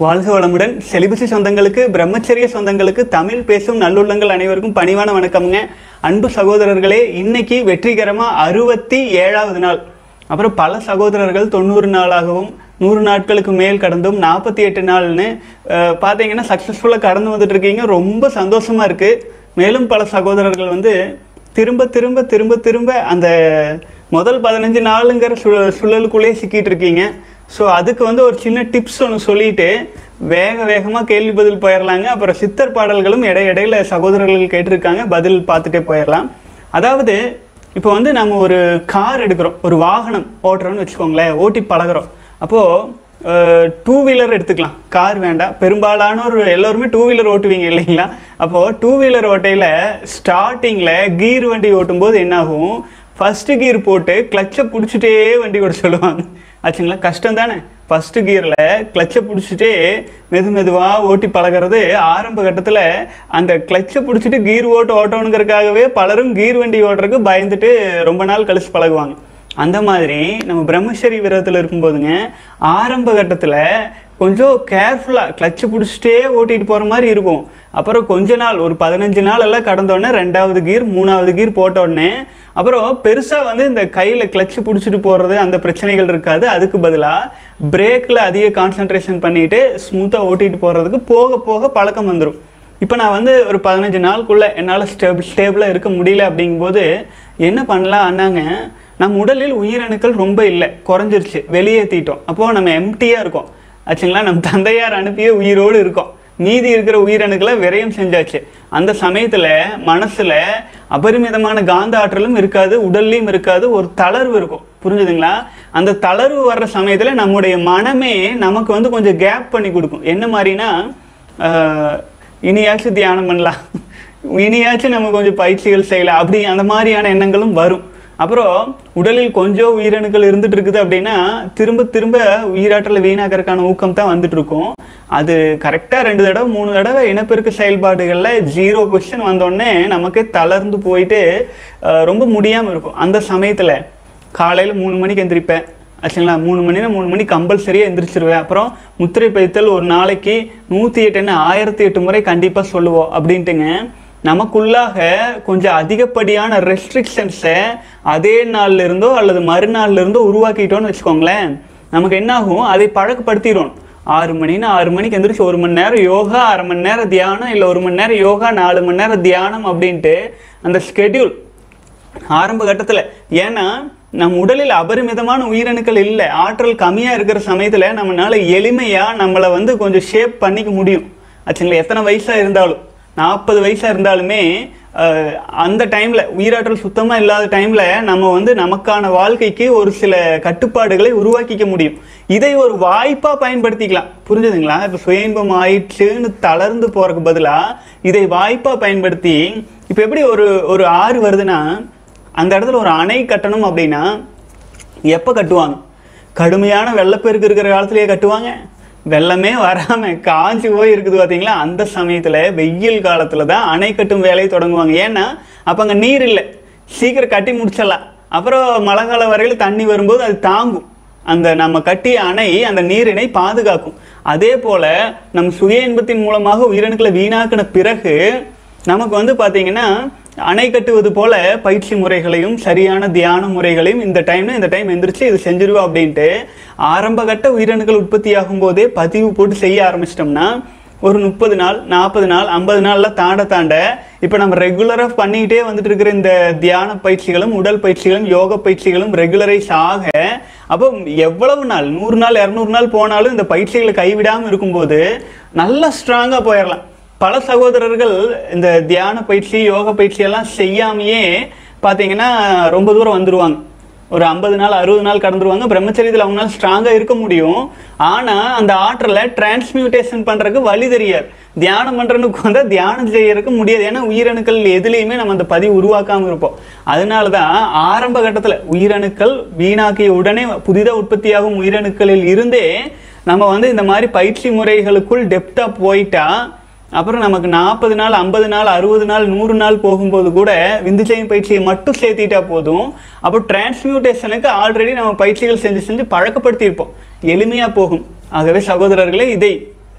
வாழ்க வளமுடன். செலிபசி சொந்தங்களுக்கு, பிரம்மச்சரிய சொந்தங்களுக்கு, தமிழ் பேசும் நல்லுள்ளங்கள் அனைவருக்கும் பணிவான வணக்கம்ங்க. அன்பு சகோதரர்களே, இன்னைக்கு வெற்றிகரமா 67வது நாள். அப்புறம் பல சகோதரர்கள் 90 நாளாகவும் 100 நாட்களுக்கு மேல் கடந்தும் 48 நாள்னு பார்த்தீங்கன்னா சக்ஸஸ்ஃபுல்லாக கடந்து வந்துட்டு இருக்கீங்க. ரொம்ப சந்தோஷமா இருக்கு. மேலும் பல சகோதரர்கள் வந்து திரும்ப திரும்ப திரும்ப திரும்ப அந்த முதல் 15 நாளுங்கிற சுழலுக்குள்ளேயே சிக்கிட்டு இருக்கீங்க. ஸோ அதுக்கு வந்து ஒரு சின்ன டிப்ஸ் ஒன்று சொல்லிட்டு வேகமாக கேள்வி பதில் போயிடலாங்க. அப்புறம் சித்தர் பாடல்களும் இடையில சகோதரர்கள் கேட்டிருக்காங்க, பதில் பார்த்துட்டே போயிடலாம். அதாவது இப்போ வந்து நம்ம ஒரு கார் எடுக்கிறோம், ஒரு வாகனம் ஓட்டுறோம்னு வச்சுக்கோங்களேன், ஓட்டி பழகிறோம். அப்போது 2 வீலர் எடுத்துக்கலாம், கார் வேண்டாம். பெரும்பாலானோர் எல்லோருமே 2 வீலர் ஓட்டுவீங்க இல்லைங்களா? அப்போது 2 வீலர் ஓட்டையில் ஸ்டார்டிங்கில் கீர் வண்டி ஓட்டும்போது என்னாகும், ஃபஸ்ட்டு கீர் போட்டு கிளச்சை பிடிச்சிட்டே வண்டி ஓட சொல்லுவாங்க. ஆச்சுங்களா? கஷ்டம் தானே. ஃபஸ்ட்டு கியரில் கிளச்சை பிடிச்சிட்டே மெதுவாக ஓட்டி பழகிறது. ஆரம்ப கட்டத்தில் அந்த கிளச்சை பிடிச்சிட்டு கீர் ஓட்டணுங்கிறதுக்காகவே பலரும் கீர் வண்டி ஓட்டுறதுக்கு பயந்துட்டு ரொம்ப நாள் கழிச்சு பழகுவாங்க. அந்த மாதிரி நம்ம பிரம்மச்சரி விரதத்தில் இருக்கும்போதுங்க, ஆரம்ப கட்டத்தில் கொஞ்சம் கேர்ஃபுல்லாக கிளச்சை பிடிச்சிட்டே ஓட்டிகிட்டு போகிற மாதிரி இருக்கும். அப்புறம் கொஞ்ச நாள், ஒரு 15 நாள் எல்லாம் கடந்தோடனே 2வது கீர் 3வது கீர் போட்டோடனே அப்புறம் பெருசாக வந்து இந்த கையில் கிளச்சு பிடிச்சிட்டு போகிறது அந்த பிரச்சனைகள் இருக்காது. அதுக்கு பதிலாக பிரேக்கில் அதிக கான்சன்ட்ரேஷன் பண்ணிவிட்டு ஸ்மூத்தாக ஓட்டிகிட்டு போகிறதுக்கு போக போக பழக்கம் வந்துடும். இப்போ நான் வந்து ஒரு 15 நாளுக்குள்ளே என்னால் ஸ்டேபிளாக இருக்க முடியல அப்படிங்கும்போது என்ன பண்ணலாம் அண்ணாங்க, நம்ம உடலில் உயிரணுக்கள் ரொம்ப இல்லை, குறைஞ்சிருச்சு, வெளியேற்றிட்டோம். அப்போது நம்ம எம்டியாக இருக்கோம் ஆச்சுங்களா? நம்ம தந்தையார் அனுப்பிய உயிரோடு இருக்கோம். மீதி இருக்கிற உயிரணுக்களை விரயம் செஞ்சாச்சு. அந்த சமயத்தில் மனசில் அபரிமிதமான காந்த ஆற்றலும் இருக்காது, உடல்லையும் இருக்காது, ஒரு தளர்வு இருக்கும். புரிஞ்சுதுங்களா? அந்த தளர்வு வர்ற சமயத்தில் நம்முடைய மனமே நமக்கு வந்து கொஞ்சம் கேப் பண்ணி கொடுக்கும். என்ன மாதிரினா, இனியாச்சும் தியானம் பண்ணலாம், இனியாச்சும் நம்ம கொஞ்சம் பயிற்சிகள் செய்யலாம், அப்படி அந்த மாதிரியான எண்ணங்களும் வரும். அப்புறம் உடலில் கொஞ்சம் உயிரணுக்கள் இருந்துட்டு இருக்குது அப்படின்னா திரும்ப திரும்ப உயிராற்றலை வீணாக்கிறதுக்கான ஊக்கம் தான் வந்துட்டு இருக்கும். அது கரெக்டாக 2 தடவை 3 தடவை இனப்பெருக்க செயல்பாடுகளில் 0 கொஸ்டின் வந்தோடனே நமக்கு தளர்ந்து போயிட்டு ரொம்ப முடியாமல் இருக்கும். அந்த சமயத்தில் காலையில் 3 மணிக்கு எந்திரிப்பேன் ஆச்சுங்களா? 3 மணி கம்பல்சரியாக எந்திரிச்சிருவேன். அப்புறம் முத்திரை பதித்தல் ஒரு நாளைக்கு 108 1008 முறை கண்டிப்பாக சொல்லுவோம் அப்படின்ட்டுங்க. நமக்குள்ளாக கொஞ்சம் அதிகப்படியான ரெஸ்ட்ரிக்ஷன்ஸை அதே நாள்ல இருந்தோ அல்லது மறுநாள்ல இருந்தோ உருவாக்கிட்டோன்னு வச்சுக்கோங்களேன், நமக்கு என்னாகும், அதை பழக்கப்படுத்திடும். 6 மணிக்கு எந்திரிச்சு 1 மணி நேரம் யோகா, 1/2 மணி நேரம் தியானம், இல்லை 1 மணி நேரம் யோகா, 4 மணி நேரம் தியானம் அப்படின்ட்டு அந்த ஸ்கெடியூல் ஆரம்ப கட்டத்தில். ஏன்னா நம் உடலில் அபரிமிதமான உயிரணுக்கள் இல்லை, ஆற்றல் கம்மியாக இருக்கிற சமயத்தில் நம்மளால எளிமையாக நம்மளை வந்து கொஞ்சம் ஷேப் பண்ணிக்க முடியும் ஆச்சுங்களா? எத்தனை வயசாக இருந்தாலும், 40 வயசாக இருந்தாலுமே அந்த டைமில் உயிராற்றல் சுத்தமாக இல்லாத டைமில் நம்ம வந்து நமக்கான வாழ்க்கைக்கு ஒரு சில கட்டுப்பாடுகளை உருவாக்கிக்க முடியும். இதை ஒரு வாய்ப்பாக பயன்படுத்திக்கலாம். புரிஞ்சுதுங்களா? இப்போ சுயன்பம் ஆயிடுச்சுன்னு தளர்ந்து போகிறதுக்கு பதிலாக இதை வாய்ப்பாக பயன்படுத்தி, இப்போ எப்படி ஒரு ஆறு வருதுன்னா அந்த இடத்துல ஒரு அணை கட்டணும் அப்படின்னா எப்போ கட்டுவாங்க? கடுமையான வெள்ளப்பெருக்கு இருக்கிற காலத்திலேயே கட்டுவாங்க. வெள்ளமே வராமல் காஞ்சி போய் இருக்குது பார்த்தீங்களா? அந்த சமயத்தில் வெயில் காலத்தில் தான் அணை கட்டும் வேலையை தொடங்குவாங்க. ஏன்னா அப்போ அங்கே நீர் இல்லை, சீக்கிரம் கட்டி முடிச்சிடலாம். அப்புறம் மழை காலம் வரையில் தண்ணி வரும்போது அது தாங்கும். அந்த நம்ம கட்டிய அணை அந்த நீரினை பாதுகாக்கும். அதே போல் நம் சுய இன்பத்தின் மூலமாக உயிரணுக்களை வீணாக்கின பிறகு நமக்கு வந்து பார்த்தீங்கன்னா அணை கட்டுவது போல பயிற்சி முறைகளையும் சரியான தியான முறைகளையும் இந்த டைம் எந்திரிச்சு இது செஞ்சிருவோம் அப்படின்ட்டு ஆரம்ப கட்ட உயிரணுக்கள் உற்பத்தி ஆகும் போதே பதிவு போட்டு செய்ய ஆரம்பிச்சிட்டோம்னா ஒரு 30 நாள் 40 நாள் 50 நாள்லாம் தாண்ட இப்போ நம்ம ரெகுலராக பண்ணிக்கிட்டே வந்துட்டு இருக்கிற இந்த தியான பயிற்சிகளும் உடல் பயிற்சிகளும் யோக பயிற்சிகளும் ரெகுலரைஸ் ஆக, அப்போ எவ்வளவு நாள் 100 நாள் 200 நாள் போனாலும் இந்த பயிற்சிகளை கைவிடாமல் இருக்கும்போது நல்லா ஸ்ட்ராங்காக போயிடலாம். பல சகோதரர்கள் இந்த தியான பயிற்சி யோக பயிற்சியெல்லாம் செய்யாமையே பார்த்தீங்கன்னா ரொம்ப தூரம் வந்துடுவாங்க. ஒரு 50 நாள் 60 நாள் கடந்துருவாங்க. பிரம்மச்சரியத்தில் அவங்களால ஸ்ட்ராங்காக இருக்க முடியும். ஆனால் அந்த ஆற்றலை டிரான்ஸ்மியூட்டேஷன் பண்ணுறதுக்கு வழி தெரியாது. தியானம் பண்ணுறதுக்கு வந்தால் தியானம் செய்யறதுக்கு முடியாது. ஏன்னா உயிரணுக்கள் எதுலேயுமே நம்ம அந்த பதிவு உருவாக்காமல் இருப்போம். அதனால தான் ஆரம்ப கட்டத்தில் உயிரணுக்கள் வீணாக்கிய உடனே புதிதாக உற்பத்தியாகும் உயிரணுக்களில் இருந்தே நம்ம வந்து இந்த மாதிரி பயிற்சி முறைகளுக்குள் டெப்த்தாக போயிட்டா அப்புறம் நமக்கு 40 நாள் 50 நாள் 60 நாள் 100 நாள் போகும்போது கூட விந்து ஜெயம் பயிற்சியை மட்டும் சேர்த்திட்டா போதும். அப்போ டிரான்ஸ்மியூட்டேஷனுக்கு ஆல்ரெடி நம்ம பயிற்சிகள் செஞ்சு பழக்கப்படுத்தியிருப்போம், எளிமையாக போகும். ஆகவே சகோதரர்களே, இதை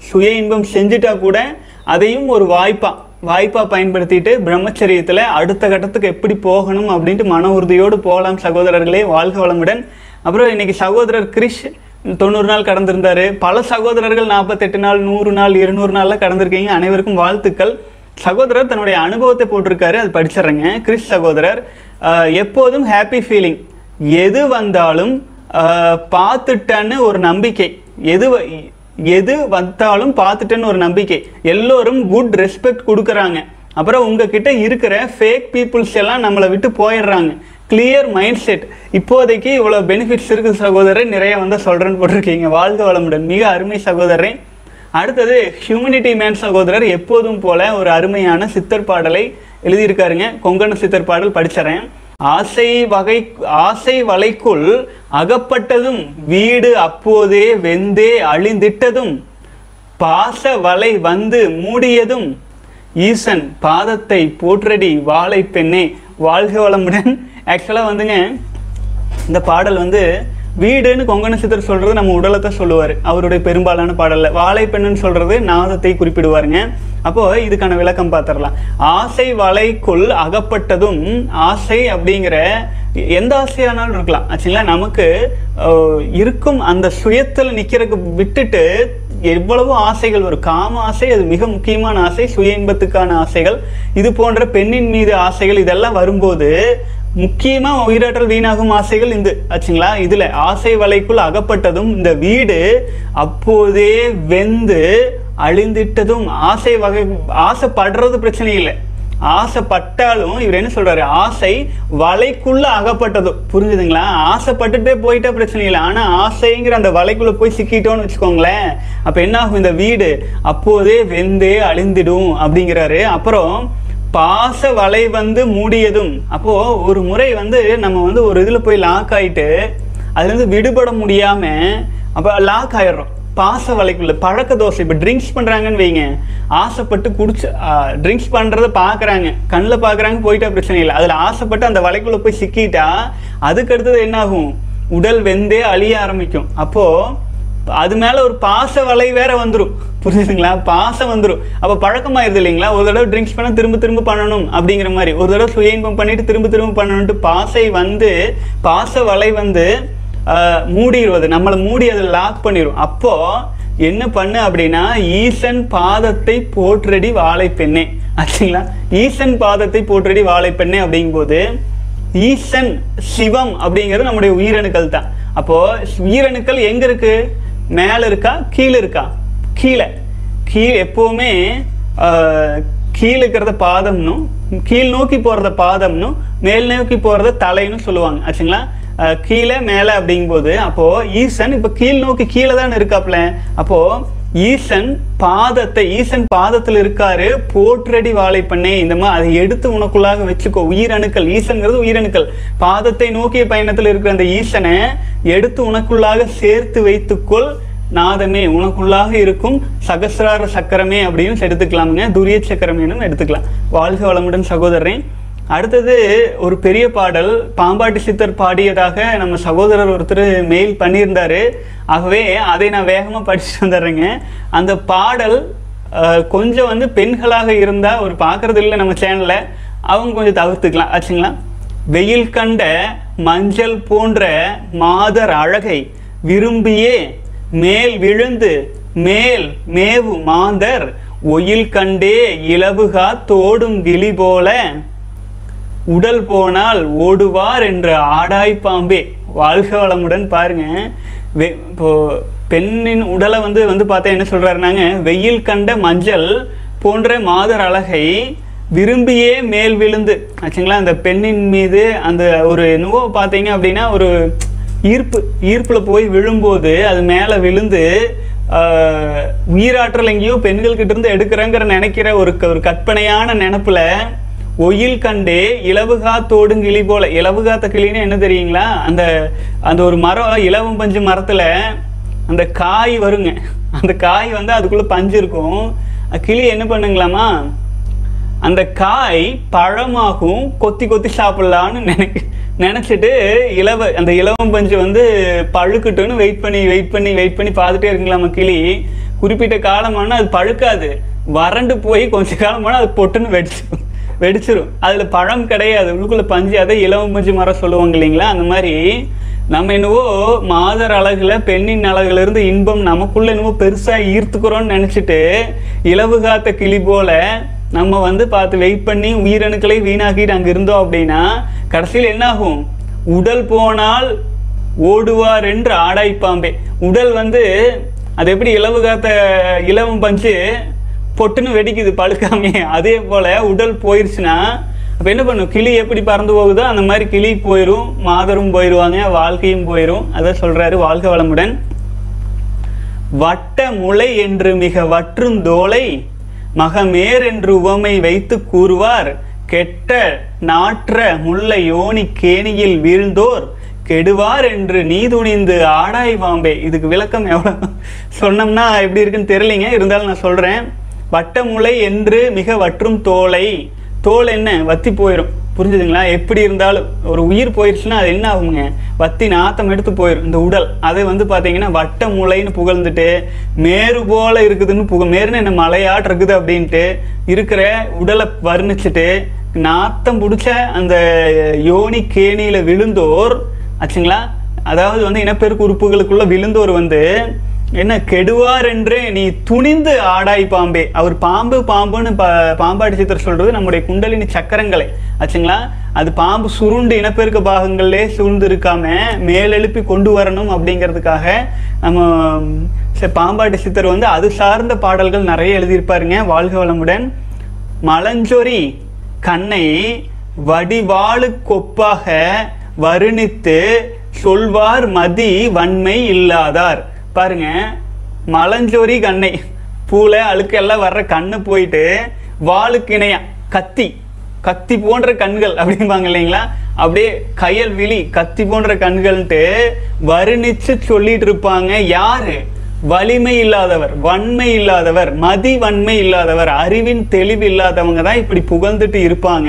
சுய இன்பம் செஞ்சுட்டா கூட அதையும் ஒரு வாய்ப்பா பயன்படுத்திட்டு பிரம்மச்சரியத்துல அடுத்த கட்டத்துக்கு எப்படி போகணும் அப்படின்ட்டு மன உறுதியோடு போகலாம் சகோதரர்களே. வாழ்க வளமுடன். அப்புறம் இன்னைக்கு சகோதரர் கிரிஷ் 90 நாள் கடந்திருந்தாரு. பல சகோதரர்கள் 48 நாள், 100 நாள், 200 நாள்ல கடந்திருக்கீங்க. அனைவருக்கும் வாழ்த்துக்கள். சகோதரர் தன்னுடைய அனுபவத்தை போட்டிருக்காரு, அது படிச்சிடுறேங்க. கிறிஸ் சகோதரர், எப்போதும் ஹாப்பி ஃபீலிங், எது வந்தாலும் பார்த்துட்டேன்னு ஒரு நம்பிக்கை, எது வந்தாலும் பார்த்துட்டேன்னு ஒரு நம்பிக்கை, எல்லோரும் குட் ரெஸ்பெக்ட் கொடுக்குறாங்க. அப்புறம் உங்ககிட்ட இருக்கிற ஃபேக் பீப்புள்ஸ் எல்லாம் நம்மளை விட்டு போயிடுறாங்க. Clear mind set. இப்போதைக்கு இவ்வளோ பெனிஃபிட்ஸ் இருக்குது சகோதரர், நிறைய வந்து சொல்கிறேன்னு போட்டிருக்கீங்க. வாழ்க வளமுடன். மிக அருமை சகோதரன். அடுத்தது ஹியூமனிட்டி மேன் சகோதரர் எப்போதும் போல ஒரு அருமையான சித்தர் பாடலை எழுதியிருக்காருங்க. கொங்கண சித்தர் பாடல் படிச்சிடறேன். ஆசை வலைக்குள் அகப்பட்டதும் வீடு அப்போதே வெந்தே அழிந்திட்டதும் பாச வலை வந்து மூடியதும் ஈசன் பாதத்தை போற்றடி வாழை பெண்ணே. வாழ்க வளமுடன். ஆக்சுவலாக வந்துங்க இந்த பாடல் வந்து வீடுன்னு கொங்கண சித்தர் சொல்றது நம்ம உடலத்தை சொல்லுவார் அவருடைய பெரும்பாலான பாடல்ல. வாழை பெண்ணுன்னு சொல்றது நாதத்தை குறிப்பிடுவாருங்க. அப்போ இதுக்கான விளக்கம் பார்த்துடலாம். ஆசை வலைக்குள் அகப்பட்டதும், ஆசை அப்படிங்கிற எந்த ஆசையானாலும் இருக்கலாம் ஆச்சுங்களா, நமக்கு இருக்கும் அந்த சுயத்தில் நிக்கிறதுக்கு விட்டுட்டு எவ்வளவோ ஆசைகள் வரும். காம ஆசை அது மிக முக்கியமான ஆசை, சுய இன்பத்துக்கான ஆசைகள், இது போன்ற பெண்ணின் மீது ஆசைகள், இதெல்லாம் வரும்போது முக்கியமா உயிராற்றல் வீணாகும் ஆசைகள் இந்த ஆச்சுங்களா. இதுல ஆசை வலைக்குள் அகப்பட்டதும் இந்த வீடு அப்போதே வெந்து அழிந்திட்டதும், ஆசைப்படுறது பிரச்சனை இல்லை, ஆசைப்பட்டாலும் இவர் என்ன சொல்றாரு, ஆசை வலைக்குள்ள அகப்பட்டதும். புரிஞ்சுதுங்களா? ஆசைப்பட்டுட்டே போயிட்டா பிரச்சனை இல்லை, ஆனா ஆசைங்கிற அந்த வலைக்குள்ள போய் சிக்கிட்டோம்னு வச்சுக்கோங்களேன், அப்ப என்ன ஆகும், இந்த வீடு அப்போதே வெந்தே அழிந்திடும் அப்படிங்கிறாரு. அப்புறம் பாச வலை வந்து மூடியதும். அப்போ ஒரு முறை வந்து நம்ம வந்து ஒரு இதுல போய் லாக் ஆயிட்டு அதுல இருந்து விடுபட முடியாம அப்ப லாக் ஆயிடுறோம் பாச வலைக்குள்ள. பழக்க தோசை, இப்ப ட்ரிங்க்ஸ் பண்றாங்கன்னு வைங்க, ஆசைப்பட்டு குடிச்சு ட்ரிங்க்ஸ் பண்றத பாக்குறாங்க, கண்ணில் பாக்குறாங்க, போயிட்டா பிரச்சனை இல்லை. அதுல ஆசைப்பட்டு அந்த வலைக்குள்ள போய் சிக்கிட்டா அதுக்கு அடுத்தது என்ன ஆகும், உடல் வெந்தே அழிய ஆரம்பிக்கும். அப்போ அது மேல ஒரு பாச வலை வேற வந்துடும். புரிஞ்சுதுங்களா? பாசம் வந்துடும். அப்ப பழக்கமாயிருது இல்லைங்களா, ஒரு தடவை ட்ரிங்க்ஸ் பண்ண திரும்ப திரும்ப பண்ணணும் அப்படிங்கிற மாதிரி, ஒரு தடவை சுய இன்பம் பண்ணிட்டு திரும்ப திரும்ப பண்ணணும்ட்டு பாச வலை வந்து மூடிடுவது, நம்மளை மூடி அதை லாக் பண்ணிடும். அப்போ என்ன பண்ணு அப்படின்னா, ஈசன் பாதத்தை போற்றடி வாழை பெண்ணே ஆச்சுங்களா. ஈசன் பாதத்தை போற்றடி வாழை பெண்ணே அப்படிங்கும் போது ஈசன் சிவம் அப்படிங்கிறது நம்முடைய உயிரணுக்கள் தான். அப்போ உயிரணுக்கள் எங்க இருக்கு, மேல இருக்கா கீழே இருக்கா? கீழே எப்பவுமே கீழே இருக்கிறத பாதம்னும், கீழ் நோக்கி போறத பாதம்னும், மேல் நோக்கி போறத தலைன்னு சொல்லுவாங்க ஆச்சுங்களா. கீழே மேல அப்படிங்கும் போது அப்போ ஈசன் இப்ப கீழ் நோக்கி கீழே தான் இருக்காப்ல. அப்போ ஈசன் பாதத்தில் இருக்காரு, போற்றடி வாழை பண்ணே. இந்த மாதிரி அதை எடுத்து உனக்குள்ளாக வச்சுக்கோ. உயிரணுக்கள், ஈசன்கிறது உயிரணுக்கள், பாதத்தை நோக்கிய பயணத்தில் இருக்கிற அந்த ஈசனை எடுத்து உனக்குள்ளாக சேர்த்து வைத்துக்கொள். நாதமே உனக்குள்ளாக இருக்கும் சகசிரார சக்கரமே அப்படின்னு எடுத்துக்கலாமுங்க, துரிய சக்கரமேனும் எடுத்துக்கலாம். வாழ்க வளமுடன் சகோதரன். அடுத்தது ஒரு பெரிய பாடல் பாம்பாட்டி சித்தர் பாடியதாக நம்ம சகோதரர் ஒருத்தர் மெயில் பண்ணியிருந்தாரு. ஆகவே அதை நான் வேகமா படிச்சுட்டு வந்துடுறேங்க. அந்த பாடல் கொஞ்சம் வந்து பெண்களாக இருந்தா ஒரு பார்க்கறது இல்லை நம்ம சேனல்ல, அவங்க கொஞ்சம் தவிர்த்துக்கலாம் ஆச்சுங்களா. வெயில் கண்ட மஞ்சள் போன்ற மாதர் அழகை விரும்பியே மேல் விழுந்து மேல் மேவு மாந்தர் ஒயில் கண்டே இலவுகா தோடும் கிளி போல உடல் போனால் ஓடுவார் என்ற ஆடாய் பாம்பே. வாழ்க வளமுடன். பாருங்க, இப்போ பெண்ணின் உடலை வந்து பார்த்தா என்ன சொல்றாருனாங்க, வெயில் கண்ட மஞ்சள் போன்ற மாதர் அழகை விரும்பியே மேல் விழுந்து ஆச்சுங்களா. அந்த பெண்ணின் மீது அந்த ஒரு என்னவோ பார்த்தீங்க அப்படின்னா ஒரு ஈர்ப்புல போய் விழும்போது அது மேல விழுந்து உயிராற்றல் எங்கேயோ பெண்கள் கிட்ட இருந்து எடுக்கிறேங்கிற நினைக்கிற ஒரு கற்பனையான நினைப்புல ஒயில் கண்டே இலவுகா தோடும் கிளி போல. இலவுகாத்த கிளின்னு என்ன தெரியுங்களா, அந்த ஒரு மரம், இலவம் பஞ்சு மரத்துல அந்த காய் வருங்க, அந்த காய் வந்து அதுக்குள்ள பஞ்சு இருக்கும். கிளி என்ன பண்ணுங்களாமா, அந்த காய் பழமாகும், கொத்தி கொத்தி சாப்பிடலான்னு நினைச்சிட்டு அந்த இலவம் பஞ்சு வந்து பழுக்கட்டுன்னு வெயிட் பண்ணி பார்த்துட்டே இருக்குங்களாமா கிளி. குறிப்பிட்ட காலமான அது பழுக்காது, வறண்டு போய் கொஞ்ச காலமான அது பொட்டுன்னு வெடிச்சிரும். அதுல பழம் கிடையாது, உள்ளுக்குள்ள பஞ்சு. அதை இலவம் பஞ்சு மரம் சொல்லுவாங்க இல்லைங்களா? அந்த மாதிரி நம்ம என்னவோ மாதர் அழகுல பெண்ணின் அழகுல இருந்து இன்பம் நமக்குள்ள என்னவோ பெருசா ஈர்த்துக்கிறோம்னு நினைச்சிட்டு இலவு காத்த கிளி போல நம்ம வந்து பார்த்து வெயிட் பண்ணி உயிரணுக்களை வீணாக்கிட்டு அங்க இருந்தோம் அப்படின்னா கடைசியில் என்ன ஆகும்? உடல் போனால் ஓடுவார் என்று ஆடாய்ப்பாம்பே. உடல் வந்து அது எப்படி இலவு காத்த இலவம் பஞ்சு பொட்டுன்னு வெடிக்குது பழுக்காமே, அதே போல உடல் போயிருச்சுன்னா அப்ப என்ன பண்ணும்? கிளி எப்படி பறந்து போகுதோ அந்த மாதிரி கிளி போயிரும், மாதரும் போயிடுவாங்க, வாழ்க்கையும் போயிரும். அத சொல்றாரு. வாழ்க வளமுடன். வட்ட முளை என்று மிக வற்றும் தோலை மகமேர் என்று உவமை வைத்து கூறுவார், கெட்ட நாற்ற முல்லை யோனி கேணியில் வீழ்ந்தோர் கெடுவார் என்று நீ துணிந்து ஆடாய் பாம்பே. இதுக்கு விளக்கம் எவ்வளவு சொன்னோம்னா எப்படி இருக்குன்னு தெரியலீங்க, இருந்தாலும் நான் சொல்றேன். வட்ட முளை என்று மிக வற்றும் தோலை, தோல் என்ன வத்தி போயிடும், புரிஞ்சுதுங்களா? எப்படி இருந்தாலும் ஒரு உயிர் போயிடுச்சுன்னா அது என்ன ஆகுங்க? வத்தி நாத்தம் எடுத்து போயிடும் இந்த உடல். அதை வந்து பார்த்தீங்கன்னா வட்ட முளைன்னு புகழ்ந்துட்டு மேரு போல இருக்குதுன்னு மேருன்னு என்ன மலையாட்டு இருக்குது அப்படின்ட்டு இருக்கிற உடலை வர்ணிச்சுட்டு நாத்தம் பிடிச்ச அந்த யோனி கேணியில விழுந்தோர் ஆச்சுங்களா, அதாவது வந்து இனப்பெருக்கு உறுப்புகளுக்குள்ள விழுந்தோர் வந்து என்ன கெடுவார் என்று நீ துணிந்து ஆடாய் பாம்பே. அவர் பாம்பு பாம்புன்னு பாம்பாடி சித்தர் சொல்றது நம்முடைய குண்டலினி சக்கரங்களை ஆச்சுங்களா. அது பாம்பு சுருண்டு இனப்பெருக்க பாகங்களே சூழ்ந்து இருக்காம மேலெழுப்பி கொண்டு வரணும் அப்படிங்கிறதுக்காக நம்ம பாம்பாட்டி சித்தர் வந்து அது சார்ந்த பாடல்கள் நிறைய எழுதியிருப்பாருங்க. வாழ்க வளமுடன். மலஞ்சொரி கண்ணை வடிவாளு கொப்பாக வருணித்து சொல்வார் மதி வன்மை இல்லாதார். பாருங்க, மலஞ்சோரி கண்ணை பூல அழுக்கெல்லாம் வர்ற கண்ணு போயிட்டு வாளுக்கு இணையா கத்தி, கத்தி போன்ற கண்கள் அப்படிம்பாங்க இல்லைங்களா, அப்படியே கயல் விழி கத்தி போன்ற கண்கள்ட்டு வருணிச்சு சொல்லிட்டு இருப்பாங்க. யாரு? வலிமை இல்லாதவர், வன்மை இல்லாதவர், மதி வன்மை இல்லாதவர், அறிவின் தெளிவு இல்லாதவங்க தான் இப்படி புகழ்ந்துட்டு இருப்பாங்க.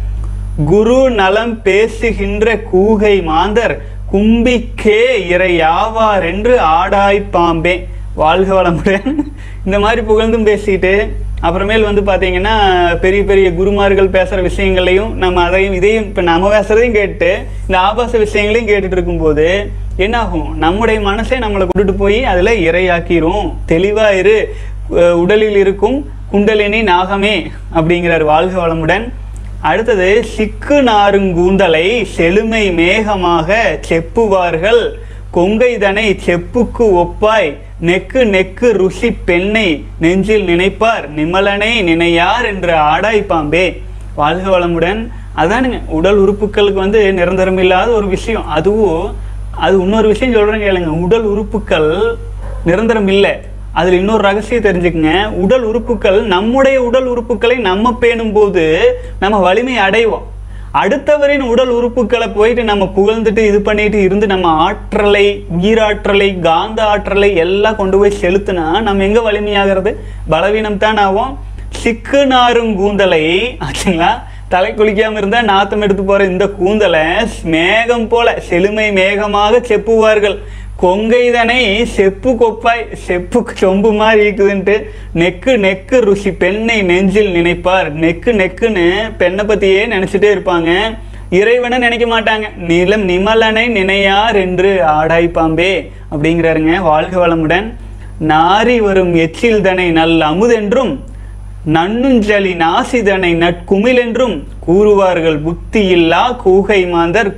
குரு நலம் பேசுகின்ற கூகை மாந்தர் கும்பிக்கே இறையாவார் என்று ஆடாய் பாம்பே. வாழ்க வளமுடன். இந்த மாதிரி புகழ்ந்தும் பேசிட்டு அப்புறமேல் வந்து பார்த்தீங்கன்னா பெரிய பெரிய குருமார்கள் பேசுகிற விஷயங்களையும் நம்ம அதையும் இதையும் இப்போ நம்ம பேசுறதையும் கேட்டு இந்த ஆபாச விஷயங்களையும் கேட்டுட்டு இருக்கும்போது என்னாகும்? நம்முடைய மனசை நம்மளை கொண்டுட்டு போய் அதில் இறையாக்கிரும். தெளிவாயிரு, உடலில் இருக்கும் குண்டலினி நாகமே அப்படிங்கிறார். வாழ்க வளமுடன். அடுத்தது, சிக்கு நாருங்கூந்தலை செழுமை மேகமாக செப்புவார்கள் கொங்கைதனை செப்புக்கு ஒப்பாய் நெக்கு நெக்கு ருசி பெண்ணை நெஞ்சில் நினைப்பார் நிமலனை நினையார் என்று ஆடாய் பாம்பே. வாழ்க வளமுடன். அதானுங்க உடல் உறுப்புகளுக்கு வந்து நிரந்தரம் இல்லாத ஒரு விஷயம். அதுவும் அது இன்னொரு விஷயம் சொல்றேங்க கேளுங்க. உடல் உறுப்புகள் நிரந்தரம் இல்லை. அதுல இன்னொரு ரகசியம் தெரிஞ்சுக்குங்க. உடல் உறுப்புகள், நம்முடைய உடல் உறுப்புகளை நம்ம பேணும் போது நம்ம வலிமை அடைவோம். அடுத்தவரின் உடல் உறுப்புகளை போயிட்டு நம்ம புகழ்ந்துட்டு இது பண்ணிட்டு இருந்து நம்ம ஆற்றலை, உயிராற்றலை, காந்த ஆற்றலை எல்லாம் கொண்டு போய் செலுத்தினா நம்ம எங்க வலிமையாகிறது? பலவீனம் தான் ஆகும். சிக்கு நாரும் கூந்தலை ஆச்சுங்களா, தலை குளிக்காம இருந்தா நாத்தம் எடுத்து போற இந்த கூந்தலை மேகம் போல செழுமை மேகமாக செப்புவார்கள் கொங்கைதனை செப்பு கொப்பாய், செப்பு சொம்பு மாதிரி இருக்குதுன்ட்டு நெக்கு நெக்கு ருசி பெண்ணை நெஞ்சில் நினைப்பார். நெக்கு நெக்குன்னு பெண்ணை பத்தியே நினைச்சிட்டே இருப்பாங்க, இறைவனை நினைக்க மாட்டாங்க. நிமலனை நினையார் என்று ஆடாய் பாம்பே அப்படிங்கிறாருங்க. வாழ்க வளமுடன். நாரி வரும் எச்சில் தனை நல் அமுதென்றும் நன்னுஞ்சலி நாசிதனை நட்குமிழ் என்றும் கூறுவார்கள் புத்தி இல்லா கூகை மாந்தர்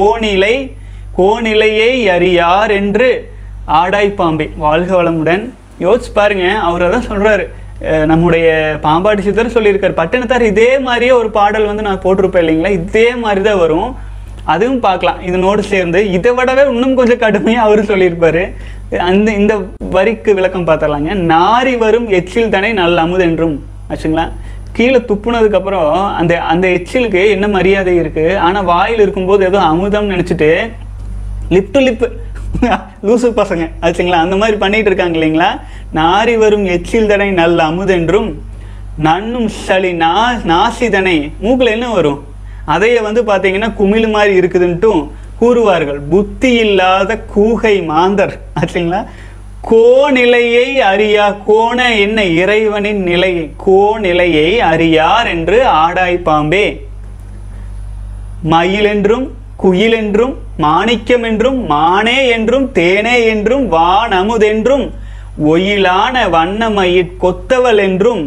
கோநிலையை அறியார் என்று ஆடாய் பாம்பே. வாழ்க வளமுடன். யோசிச்சு பாருங்க, அவர் அதான் சொல்றாரு. நம்முடைய பாம்பாட்டி சித்தர் சொல்லியிருக்காரு. பட்டினத்தார் இதே மாதிரியே ஒரு பாடல் வந்து நான் போட்டிருப்பேன் இல்லைங்களா, இதே மாதிரி தான் வரும். அதுவும் பார்க்கலாம் இதனோடு சேர்ந்து. இதை விடவே இன்னும் கொஞ்சம் கடுமையாக அவரு சொல்லியிருப்பாரு. இந்த வரிக்கு விளக்கம் பார்த்தலாங்க. நாரி வரும் எச்சில் தனை நல் அமுதென்றும் ஆச்சுங்களா. கீழே துப்புனதுக்கு அப்புறம் அந்த எச்சிலுக்கு என்ன மரியாதை இருக்கு, ஆனா வாயில் இருக்கும்போது ஏதோ அமுதம் நினைச்சிட்டு லிப் டு லிப் லூசு பசங்க ஆச்சுங்களா, அந்த மாதிரி பண்ணிட்டு இருக்காங்க இல்லைங்களா. நாரி வரும் எச்சில் தனை நல் அமுதென்றும் நன்னும் சளி நாசிதனை, மூக்குல என்ன வரும் அதைய வந்து பாத்தீங்கன்னா குமிழ் மாதிரி இருக்குதுன்ட்டும் கூறுவார்கள் புத்தி இல்லாத கூகை மாந்தர் ஆச்சுங்களா. கோநிலையை அறியா, கோண என்ன இறைவனின் நிலையை, கோநிலையை அறியார் என்று ஆடாய் பாம்பே. மயில் என்றும் குயில் என்றும் மாணிக்கம் என்றும் மானே என்றும் தேனே என்றும் வானமுதென்றும் ஒயிலான வண்ணமயிற் கொத்தவள் என்றும்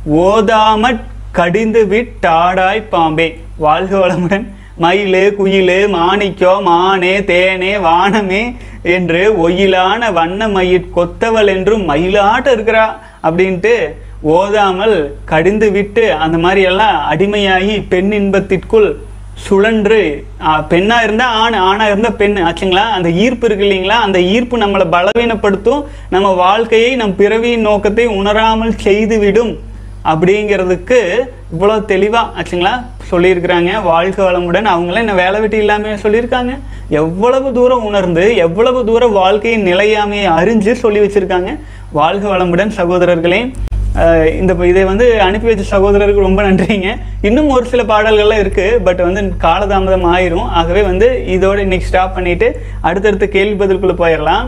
ஓதாமற் கடிந்து விட்டாடாய் பாம்பே. வாழ்க வளமுடன். மயிலு குயிலு மாணிக்கம் மானே தேனே வானமே என்று ஒயிலான வண்ணமயிற் கொத்தவள் என்றும் மயிலாட்ட இருக்கிறா அப்படின்ட்டு ஓதாமல் கடிந்து விட்டு அந்த மாதிரி எல்லாம் அடிமையாகி பெண் இன்பத்திற்குள் சுழன்று, பெண்ணா இருந்தா ஆண், ஆணா இருந்தா பெண் ஆச்சுங்களா. அந்த ஈர்ப்பு இருக்கு இல்லைங்களா, அந்த ஈர்ப்பு நம்மளை பலவீனப்படுத்தும், நம்ம வாழ்க்கையை நம் பிறவியின் நோக்கத்தை உணராமல் செய்துவிடும் அப்படிங்கிறதுக்கு இவ்வளவு தெளிவா ஆச்சுங்களா சொல்லியிருக்கிறாங்க. வாழ்க வளமுடன். அவங்களே என்ன வேலை வெட்டி இல்லாம சொல்லியிருக்காங்க. எவ்வளவு தூரம் உணர்ந்து எவ்வளவு தூரம் வாழ்க்கையின் நிலையாமையை அறிஞ்சு சொல்லி வச்சிருக்காங்க. வாழ்க வளமுடன் சகோதரர்களே. இதை வந்து அனுப்பி வச்ச சகோதரருக்கு ரொம்ப நன்றிங்க. இன்னும் ஒரு சில பாடல்கள்லாம் இருக்கு, பட் வந்து காலதாமதம் ஆயிரும். ஆகவே வந்து இதோட இன்னைக்கு ஸ்டாப் பண்ணிட்டு அடுத்தடுத்த கேள்வி பதிலுக்குள்ள போயிடலாம்.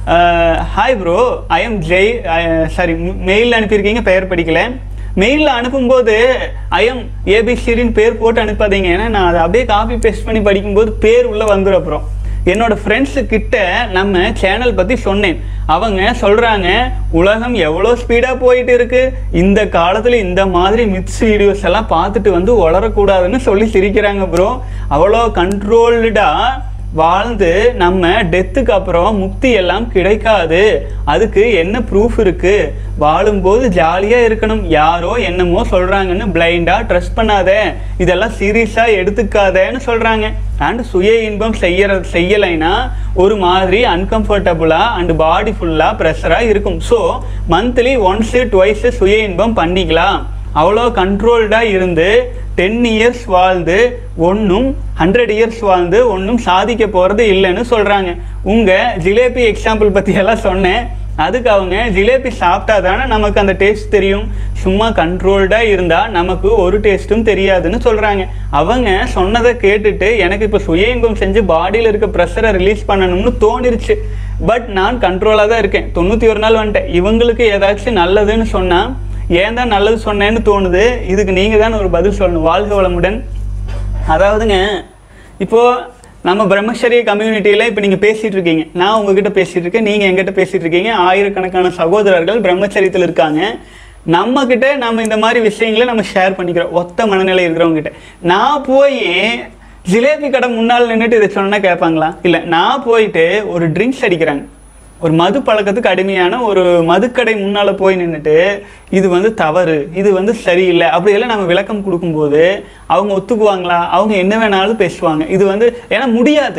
Hi bro, I am Jai. Sorry, mail அனுப்பியிருக்கீங்க, பெயர் படிக்கல. மெயிலில் அனுப்பும்போது ஐஎம் ஏபிசிடின்னு பேர் போட்டு அனுப்பாதீங்க. ஏன்னா நான் அதை அப்படியே காப்பி பேஸ்ட் பண்ணி படிக்கும்போது பேர் உள்ள வந்துடும். அப்புறம் என்னோட ஃப்ரெண்ட்ஸு கிட்ட நம்ம சேனல் பற்றி சொன்னேன். அவங்க சொல்கிறாங்க, உலகம் எவ்வளோ ஸ்பீடாக போயிட்டு இருக்கு, இந்த காலத்தில் இந்த மாதிரி மித்ஸ் வீடியோஸ் எல்லாம் பார்த்துட்டு வந்து வளரக்கூடாதுன்னு சொல்லி சிரிக்கிறாங்க ப்ரோ. அவ்வளோ கண்ட்ரோல்டாக வாழ்ந்து நம்ம டெத்துக்கு அப்புறம் முக்தி எல்லாம் கிடைக்காது. அதுக்கு என்ன ப்ரூஃப் இருக்கு? வாழும்போது ஜாலியா இருக்கணும், யாரோ என்னமோ சொல்றாங்கன்னு பிளைண்டா ட்ரஸ்ட் பண்ணாத, இதெல்லாம் சீரியஸா எடுத்துக்காதன்னு சொல்றாங்க. அண்ட் சுய இன்பம் செய்யலைன்னா ஒரு மாதிரி அன்கம்ஃபர்டபுளா அண்ட் பாடி ஃபுல்லா ப்ரெஷரா இருக்கும். ஸோ மந்த்லி ஒன்ஸ் ட்வைஸ் சுய இன்பம் பண்ணிக்கலாம். அவ்வளோ கண்ட்ரோல்டாக இருந்து 10 இயர்ஸ் வாழ்ந்து ஒன்றும் 100 இயர்ஸ் வாழ்ந்து ஒன்றும் சாதிக்க போகிறது இல்லைன்னு சொல்கிறாங்க. உங்கள் ஜிலேபி எக்ஸாம்பிள் பற்றியெல்லாம் சொன்னேன். அதுக்கு அவங்க ஜிலேபி சாப்பிட்டா தானே நமக்கு அந்த டேஸ்ட் தெரியும், சும்மா கண்ட்ரோல்டாக இருந்தால் நமக்கு ஒரு டேஸ்ட்டும் தெரியாதுன்னு சொல்கிறாங்க. அவங்க சொன்னதை கேட்டுட்டு எனக்கு இப்போ சுய இன்பம் செஞ்சு பாடியில் இருக்க ப்ரெஷரை ரிலீஸ் பண்ணணும்னு தோணிருச்சு. பட் நான் கண்ட்ரோலாக தான் இருக்கேன். 91 நாள் வந்துட்டேன். இவங்களுக்கு ஏதாச்சும் நல்லதுன்னு சொன்னால் ஏன் தான் நல்லது சொன்னேன்னு தோணுது. இதுக்கு நீங்கள் தான் ஒரு பதில் சொல்லணும். வாழ்க வளமுடன். அதாவதுங்க, இப்போது நம்ம பிரம்மச்சரிய கம்யூனிட்டியில் இப்போ நீங்கள் பேசிகிட்டு இருக்கீங்க, நான் உங்ககிட்ட பேசிகிட்டு இருக்கேன், நீங்கள் எங்கிட்ட பேசிகிட்டு இருக்கீங்க. ஆயிரக்கணக்கான சகோதரர்கள் பிரம்மச்சரியத்தில் இருக்காங்க. நம்மக்கிட்ட நம்ம இந்த மாதிரி விஷயங்களை நம்ம ஷேர் பண்ணிக்கிறோம், ஒத்த மனநிலை இருக்கிறவங்ககிட்ட. நான் போய் ஜிலேபி கடை முன்னால் நின்றுட்டு இதை சொன்னால் கேட்பாங்களா? இல்லை. நான் போயிட்டு ஒரு ட்ரிங்க்ஸ் அடிக்கிறாங்க, ஒரு மது பழக்கத்துக்கு அடிமையான ஒரு மதுக்கடை முன்னால் போய் நின்றுட்டு இது வந்து தவறு, இது வந்து சரியில்லை அப்படியெல்லாம் நம்ம விளக்கம் கொடுக்கும்போது அவங்க ஒத்துக்குவாங்களா? அவங்க என்ன வேணாலும் பேசுவாங்க. இது வந்து ஏன்னா முடியாது.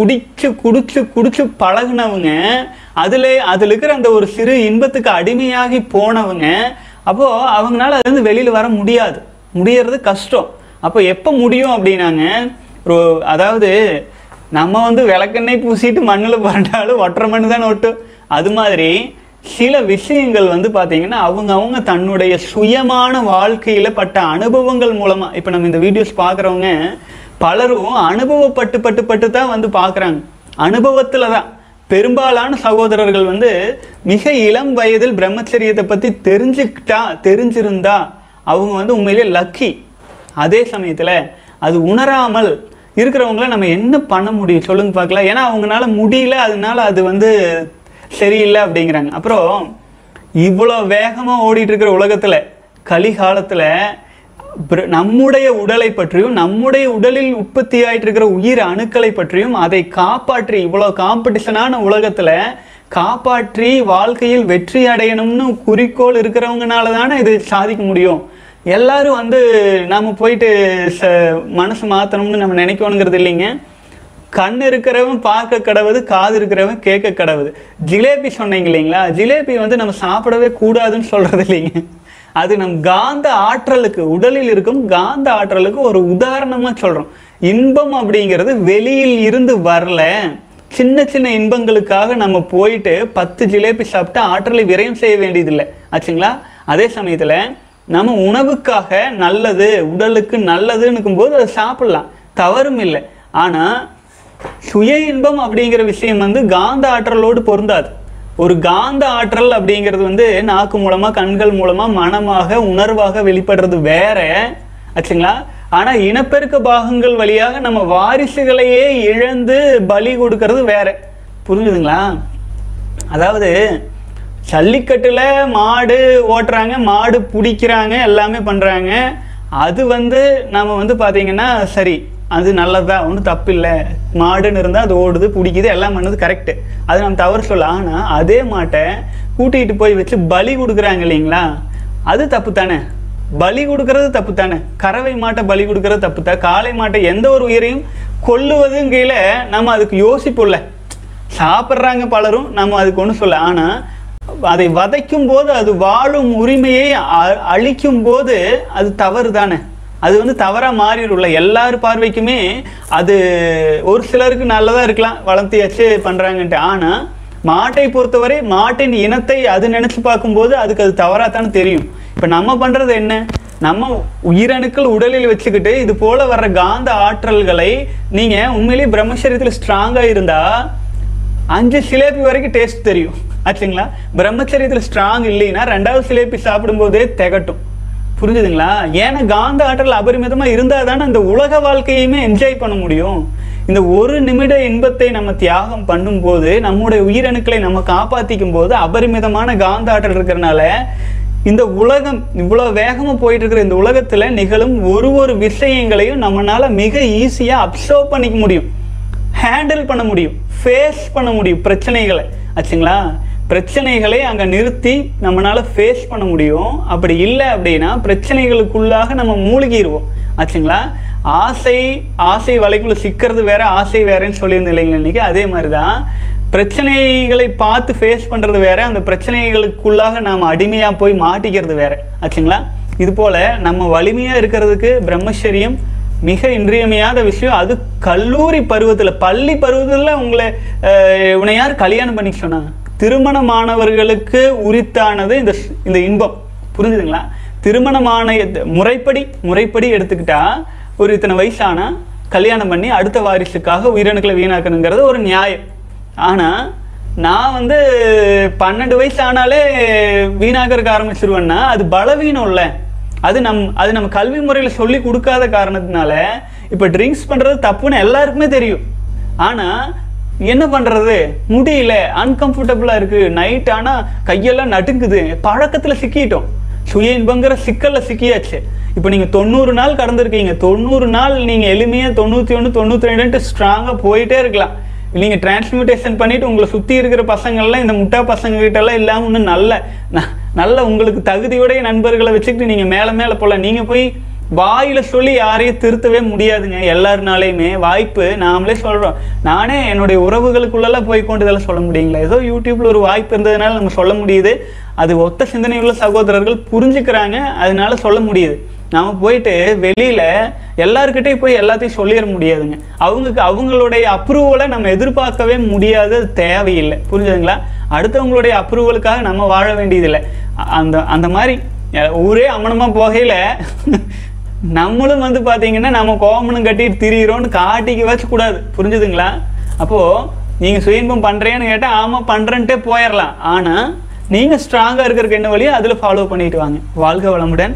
குடிச்சு பழகுனவங்க, அதில் இருக்கிற அந்த ஒரு சிறு இன்பத்துக்கு அடிமையாகி போனவங்க, அப்போது அவங்களால அதுலேருந்து வெளியில் வர முடியறது கஷ்டம். அப்போ எப்போ முடியும் அப்படின்னாங்க, அதாவது நம்ம வந்து விளக்கெண்ணெய் பூசிட்டு மண்ணில் புரண்டாலும் ஒற்றை மண் தான் ஒட்டும். அது மாதிரி சில விஷயங்கள் வந்து பார்த்தீங்கன்னா அவங்க தன்னுடைய சுயமான வாழ்க்கையில் பட்ட அனுபவங்கள் மூலமாக, இப்போ நம்ம இந்த வீடியோஸ் பார்க்குறவங்க பலரும் அனுபவப்பட்டு தான் வந்து பார்க்குறாங்க. அனுபவத்தில் தான் பெரும்பாலான சகோதரர்கள் வந்து மிக இளம் வயதில் பிரம்மச்சரியத்தை பற்றி தெரிஞ்சிருந்தா அவங்க வந்து உண்மையிலே லக்கி. அதே சமயத்தில் அது உணராமல் இருக்கிறவங்கள நம்ம என்ன பண்ண முடியும் சொல்லுங்க பார்க்கலாம். ஏன்னா அவங்களால முடியல, அதனால அது வந்து சரியில்லை அப்படிங்கிறாங்க. அப்புறம் இவ்வளோ வேகமாக ஓடிட்டு இருக்கிற உலகத்தில் கலிகாலத்தில் நம்முடைய உடலை பற்றியும் நம்முடைய உடலில் உற்பத்தி ஆகிட்டு இருக்கிற உயிர் அணுக்களை பற்றியும் அதை காப்பாற்றி, இவ்வளோ காம்படிஷனான உலகத்தில் காப்பாற்றி வாழ்க்கையில் வெற்றி அடையணும்னு குறிக்கோள் இருக்கிறவங்கனால தானே இது சாதிக்க முடியும். எல்லாரும் வந்து நம்ம போயிட்டு மனசு மாற்றணும்னு நம்ம நினைக்கணுங்கிறது இல்லைங்க. கண் இருக்கிறவன் பார்க்க கடவுது, காது இருக்கிறவன் கேட்க கடவுது. ஜிலேபி சொன்னீங்க இல்லைங்களா, ஜிலேபி வந்து நம்ம சாப்பிடவே கூடாதுன்னு சொல்றது இல்லைங்க. அது நம் காந்த ஆற்றலுக்கு, உடலில் இருக்கும் காந்த ஆற்றலுக்கு ஒரு உதாரணமாக சொல்கிறோம். இன்பம் அப்படிங்கிறது வெளியில் இருந்து வரல. சின்ன சின்ன இன்பங்களுக்காக நம்ம போயிட்டு 10 ஜிலேபி சாப்பிட்டு ஆற்றலை விரயம் செய்ய வேண்டியதில்லை ஆச்சுங்களா. அதே சமயத்தில் நம்ம உணவுக்காக நல்லது, உடலுக்கு நல்லதுன்னுக்கும் போது அதை சாப்பிடலாம், தவறும் இல்லை. ஆனால் சுய இன்பம் அப்படிங்கிற விஷயம் வந்து காந்த ஆற்றலோடு பொருந்தாது. ஒரு காந்த ஆற்றல் அப்படிங்கிறது வந்து நாக்கு மூலமா கண்கள் மூலமா மனமாக உணர்வாக வெளிப்படுறது வேற ஆச்சுங்களா. ஆனா இனப்பெருக்க பாகங்கள் வழியாக நம்ம வாரிசுகளையே இழந்து பலி கொடுக்கறது வேற. புரிஞ்சுதுங்களா? அதாவது ஜல்லிக்கட்டுல மாடு ஓட்டுறாங்க, மாடு பிடிக்கிறாங்க, எல்லாமே பண்றாங்க. அது வந்து நம்ம வந்து பாத்தீங்கன்னா சரி, அது நல்லதுதான், ஒன்றும் தப்பு இல்லை. மாடுன்னு இருந்தால் அது ஓடுது, பிடிக்குது, எல்லாம் பண்ணது கரெக்டு, அது நம்ம தவறு சொல்ல. ஆனால் அதே மாட்டை கூட்டிகிட்டு போய் வச்சு பலி கொடுக்குறாங்க இல்லைங்களா, அது தப்பு தானே. பலி கொடுக்கறது தப்பு தானே. கறவை மாட்டை பலி கொடுக்கறது தப்பு தான். காளை மாட்டை எந்த ஒரு உயிரையும் கொல்லுவதும் கீழே நம்ம அதுக்கு யோசிப்போம்ல. சாப்பிட்றாங்க பலரும், நம்ம அதுக்கு ஒன்றும் சொல்ல. ஆனால் அதை வதைக்கும் போது, அது வாழும் உரிமையை அழிக்கும் போது அது தவறு தானே. அது வந்து தவறாக மாறிடும்ல. எல்லார் பார்வைக்குமே அது ஒரு சிலருக்கு நல்லதாக இருக்கலாம், வளர்த்தியாச்சு பண்ணுறாங்கன்ட்டு. ஆனால் மாட்டை பொறுத்தவரை மாட்டின் இனத்தை அது நினச்சி பார்க்கும்போது அதுக்கு அது தவறாக தானே தெரியும். இப்போ நம்ம பண்ணுறது என்ன, நம்ம உயிரணுக்கள் உடலில் வச்சுக்கிட்டு இது போல் வர்ற காந்த ஆற்றல்களை நீங்கள் உண்மையிலேயே பிரம்மச்சரியத்தில் ஸ்ட்ராங்காக இருந்தால் 5 சிலேபி வரைக்கும் டேஸ்ட் தெரியும் ஆச்சுங்களா. பிரம்மச்சரியத்தில் ஸ்ட்ராங் இல்லைன்னா 2வது சிலேபி சாப்பிடும்போதே திகட்டும். புரிஞ்சுதுங்களா? ஏன்னா காந்த ஆற்றல் அபரிமிதமாக இருந்தால் தானே அந்த உலக வாழ்க்கையுமே என்ஜாய் பண்ண முடியும். இந்த ஒரு நிமிட இன்பத்தை நம்ம தியாகம் பண்ணும்போது, நம்முடைய உயிரணுக்களை நம்ம காப்பாற்றிக்கும் போது அபரிமிதமான காந்த ஆற்றல் இருக்கிறனால இந்த உலகம் இவ்வளோ வேகமாக போயிட்டு இருக்கிற இந்த உலகத்தில் நிகழும் ஒரு விஷயங்களையும் நம்மளால மிக ஈஸியாக அப்சர்வ் பண்ணிக்க முடியும், ஹேண்டில் பண்ண முடியும், ஃபேஸ் பண்ண முடியும் பிரச்சனைகளை ஆச்சுங்களா. பிரச்சனைகளை அங்கே நிறுத்தி நம்மளால ஃபேஸ் பண்ண முடியும். அப்படி இல்லை அப்படின்னா பிரச்சனைகளுக்குள்ளாக நம்ம மூழ்கிடுவோம் ஆச்சுங்களா. ஆசை வலைக்குள்ள சிக்கிறது வேற, ஆசை வேறன்னு சொல்லியிருந்தேன் இல்லைங்களா இன்னைக்கு. அதே மாதிரி தான் பிரச்சனைகளை பார்த்து ஃபேஸ் பண்ணுறது வேற, அந்த பிரச்சனைகளுக்குள்ளாக நாம் அடிமையாக போய் மாட்டிக்கிறது வேற ஆச்சுங்களா. இது போல் நம்ம வலிமையாக இருக்கிறதுக்கு பிரம்மச்சரியம் மிக இன்றியமையாத விஷயம். அது கல்லூரி பருவத்தில், பள்ளி பருவத்தில் உன்னை யார் கல்யாணம் பண்ணிக்க சொன்னாங்க? திருமணமானவர்களுக்கு உரித்தானது இந்த இன்பம். புரிஞ்சுதுங்களா? திருமணமான முறைப்படி எடுத்துக்கிட்டா ஒரு இத்தனை வயசானா கல்யாணம் பண்ணி அடுத்த வாரிசுக்காக உயிரணுக்களை வீணாக்கணுங்கிறது ஒரு நியாயம். ஆனால் நான் வந்து 12 வயசு ஆனாலே வீணாக்கிறதுக்கு ஆரம்பிச்சிருவேன்னா அது பலவீனம் இல்லை. அது நம்ம கல்வி முறையில் சொல்லி கொடுக்காத காரணத்தினால இப்போ ட்ரிங்க்ஸ் பண்ணுறது தப்புன்னு எல்லாருக்குமே தெரியும். ஆனால் என்ன பண்ணுறது, முடியல, அன்கம்ஃபர்டபுளாக இருக்குது. நைட் ஆனால் கையெல்லாம் நடுங்குது, பழக்கத்தில் சிக்கிட்டோம், சுய இன்பங்கிற சிக்கலில் சிக்கியாச்சு. இப்போ நீங்கள் 90 நாள் கடந்திருக்கீங்க. 90 நாள் நீங்கள் எளிமையாக 91, 92 ஸ்ட்ராங்காக போயிட்டே இருக்கலாம். நீங்கள் டிரான்ஸ்மியூட்டேஷன் பண்ணிவிட்டு உங்களை சுற்றி இருக்கிற பசங்கள்லாம் இந்த முட்டா பசங்ககிட்டலாம் இல்லாமல் இன்னும் நல்ல உங்களுக்கு தகுதியுடைய நண்பர்களை வச்சுக்கிட்டு நீங்கள் மேலே போகலாம். நீங்கள் போய் வாயில சொல்லி யாரையும் திருத்தவே முடியாதுங்க. எல்லாருனாலையுமே வாய்ப்பு நாமளே சொல்கிறோம். நானே என்னுடைய உறவுகளுக்குள்ளெல்லாம் போய் கொண்டு இதெல்லாம் சொல்ல முடியுங்களா? ஏதோ யூடியூப்பில் ஒரு வாய்ப்பு இருந்ததுனால நம்ம சொல்ல முடியுது. அது ஒத்த சிந்தனை உள்ள சகோதரர்கள் புரிஞ்சுக்கிறாங்க, அதனால சொல்ல முடியுது. நாம் போயிட்டு வெளியில் எல்லாருக்கிட்டையும் போய் எல்லாத்தையும் சொல்லிட முடியாதுங்க. அவங்களுடைய அப்ரூவலை நம்ம எதிர்பார்க்கவே முடியாது, அது தேவையில்லை. புரிஞ்சுதுங்களா? அடுத்தவங்களுடைய அப்ரூவலுக்காக நம்ம வாழ வேண்டியதில்லை. அந்த மாதிரி ஊரே அமனமாக போகையில் நம்மளும் வந்து பார்த்தீங்கன்னா நம்ம கோமனும் கட்டிட்டு திரியிறோன்னு காட்டிக்க வச்சக்கூடாது. புரிஞ்சுதுங்களா? அப்போது நீங்கள் சுய இன்பம் பண்ணுறேன்னு கேட்டால் ஆமாம் பண்ணுறேன்ட்டே போயிடலாம். ஆனால் நீங்கள் ஸ்ட்ராங்காக இருக்கிறதுக்கு என்ன வழியோ அதில் ஃபாலோ பண்ணிட்டு வாங்க. வாழ்க வளமுடன்.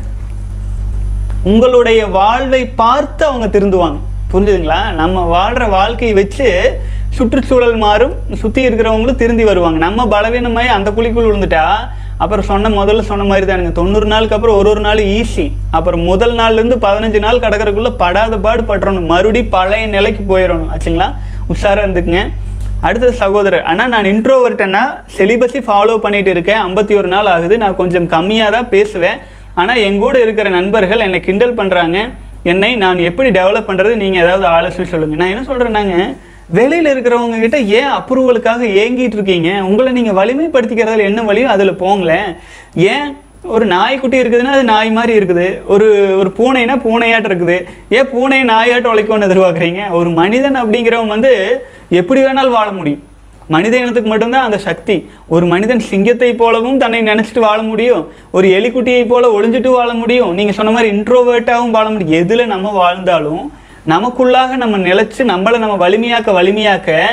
உங்களுடைய வாழ்வை பார்த்து அவங்க திருந்துவாங்க. புரிஞ்சுதுங்களா? நம்ம வாழ்கிற வாழ்க்கையை வச்சு சுற்றுச்சூழல் மாறும், சுற்றி இருக்கிறவங்களும் திருந்தி வருவாங்க. நம்ம பலவீனமாகி அந்த குழிக்குள் விழுந்துட்டா அப்புறம் முதல்ல சொன்ன மாதிரி தானுங்க. 90 நாளுக்கு அப்புறம் ஒரு நாள் ஈஸி. அப்புறம் முதல் நாள்லேருந்து 15 நாள் கடக்கிறதுக்குள்ளே படாத பாடு பட்டுறணும், மறுபடி பழைய நிலைக்கு போயிடணும் ஆச்சுங்களா. உஷாராக இருந்துக்குங்க. அடுத்தது சகோதரர், ஆனால் நான் இன்ட்ரோவர்ட்டேன்னா செலிபஸி ஃபாலோ பண்ணிட்டு இருக்கேன், 51 நாள் ஆகுது, நான் கொஞ்சம் கம்மியாக தான் பேசுவேன். ஆனால் எங்கூட இருக்கிற நண்பர்கள் என்னை கிண்டல் பண்ணுறாங்க. என்னை நான் எப்படி டெவலப் பண்ணுறது, நீங்கள் ஏதாவது ஆலோசனை சொல்லுங்கள். நான் என்ன சொல்கிறேன்னாங்க, வெளியில் இருக்கிறவங்க கிட்ட ஏன் அப்ரூவலுக்காக ஏங்கிட்டு இருக்கீங்க? உங்களை நீங்கள் வலிமைப்படுத்திக்கிறதுல என்ன வழியோ அதில் போங்களேன். ஏன் ஒரு நாய்க்குட்டி இருக்குதுன்னா அது நாய் மாதிரி இருக்குது, ஒரு பூனைனா பூனையாட்டம் இருக்குது. ஏன் பூனையை நாயாட்டம் உழைக்கும்னு எதிர்பார்க்குறீங்க? ஒரு மனிதன் அப்படிங்கிறவங்க வந்து எப்படி வேணாலும் வாழ முடியும். மனித இனத்துக்கு மட்டும்தான் அந்த சக்தி. ஒரு மனிதன் சிங்கத்தை போலவும் தன்னை நினச்சிட்டு வாழ முடியும், ஒரு எலிக்குட்டியை போல ஒளிஞ்சிட்டு வாழ முடியும், நீங்கள் சொன்ன மாதிரி இன்ட்ரோவேர்ட்டாகவும் வாழ முடியும். எதில் நம்ம வாழ்ந்தாலும் நமக்குள்ளாக நம்ம நிலைச்சு நம்மளை நம்ம வலிமையாக்க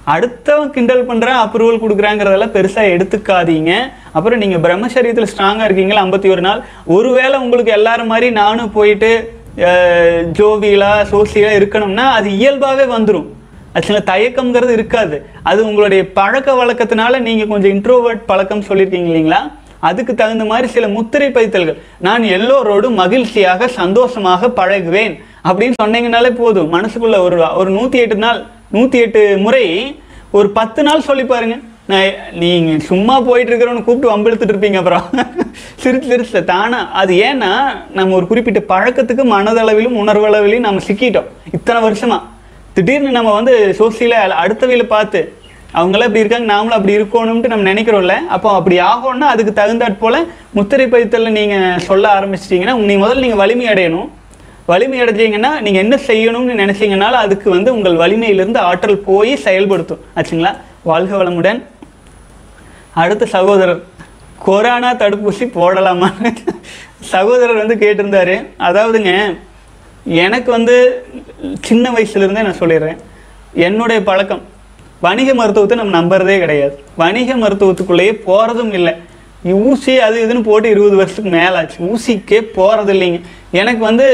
அடுத்தவன் கிண்டல் பண்ணுறான் அப்ரூவல் கொடுக்குறாங்கிறதெல்லாம் பெருசாக எடுத்துக்காதீங்க. அப்புறம் நீங்கள் பிரம்மச்சரியத்தில் ஸ்ட்ராங்காக இருக்கீங்களா 51 நாள், ஒருவேளை உங்களுக்கு எல்லாரும் மாதிரி நானும் போயிட்டு ஜோவியலாக சோசியலாக இருக்கணும்னா அது இயல்பாகவே வந்துடும். ஆக்சுவலாக தயக்கம்ங்கிறது இருக்காது. அது உங்களுடைய பழக்க வழக்கத்தினால நீங்கள் கொஞ்சம் இன்ட்ரோவர்ட் பழக்கம் சொல்லியிருக்கீங்க இல்லைங்களா, அதுக்கு தகுந்த மாதிரி சில முத்திரை பதித்தல்கள். நான் எல்லோரோடும் மகிழ்ச்சியாக சந்தோஷமாக பழகுவேன் அப்படின்னு சொன்னீங்கனாலே போதும். மனசுக்குள்ள ஒரு 108 நாள் 108 முறை ஒரு 10 நாள் சொல்லி பாருங்க. நீங்கள் சும்மா போயிட்டு இருக்கிறவனு கூப்பிட்டு வம்பிழுத்துட்டு இருப்பீங்க. அப்புறம் சிரிச்சு சிரிச்சு தானா அது. ஏன்னா நம்ம ஒரு குறிப்பிட்ட பழக்கத்துக்கு மனதளவிலும் உணர்வளவிலும் நம்ம சிக்கிட்டோம் இத்தனை வருஷமா. திடீர்னு நம்ம வந்து சோசியல அடுத்தவையில் பார்த்து அவங்களாம் இப்படி இருக்காங்க நாமளும் அப்படி இருக்கணும்ட்டு நம்ம நினைக்கிறோம்ல. அப்போ அப்படி ஆகணும்னா அதுக்கு தகுந்தாற் போல முத்திரை பதித்தலில் நீங்கள் சொல்ல ஆரம்பிச்சிட்டிங்கன்னா முதல்ல நீங்கள் வலிமை அடையணும். வலிமை அடைஞ்சிங்கன்னா நீங்கள் என்ன செய்யணும்னு நினைச்சிங்கனாலும் அதுக்கு வந்து உங்கள் வலிமையிலிருந்து ஆற்றல் போய் செயல்படுத்தும். ஆச்சுங்களா? வாழ்க வளமுடன். அடுத்த சகோதரர், கொரோனா தடுப்பூசி போடலாமா சகோதரர் வந்து கேட்டிருந்தாரு. அதாவதுங்க, எனக்கு வந்து சின்ன வயசுலேருந்தே நான் சொல்லிடுறேன், என்னுடைய பழக்கம் வணிக மருத்துவத்தை நம்ம நம்புறதே கிடையாது. வணிக மருத்துவத்துக்குள்ளேயே போகிறதும் இல்லை. ஊசி அது இதுன்னு போட்டு 20 வருஷத்துக்கு மேலே ஆச்சு. ஊசிக்கே போகிறது இல்லைங்க. எனக்கு வந்து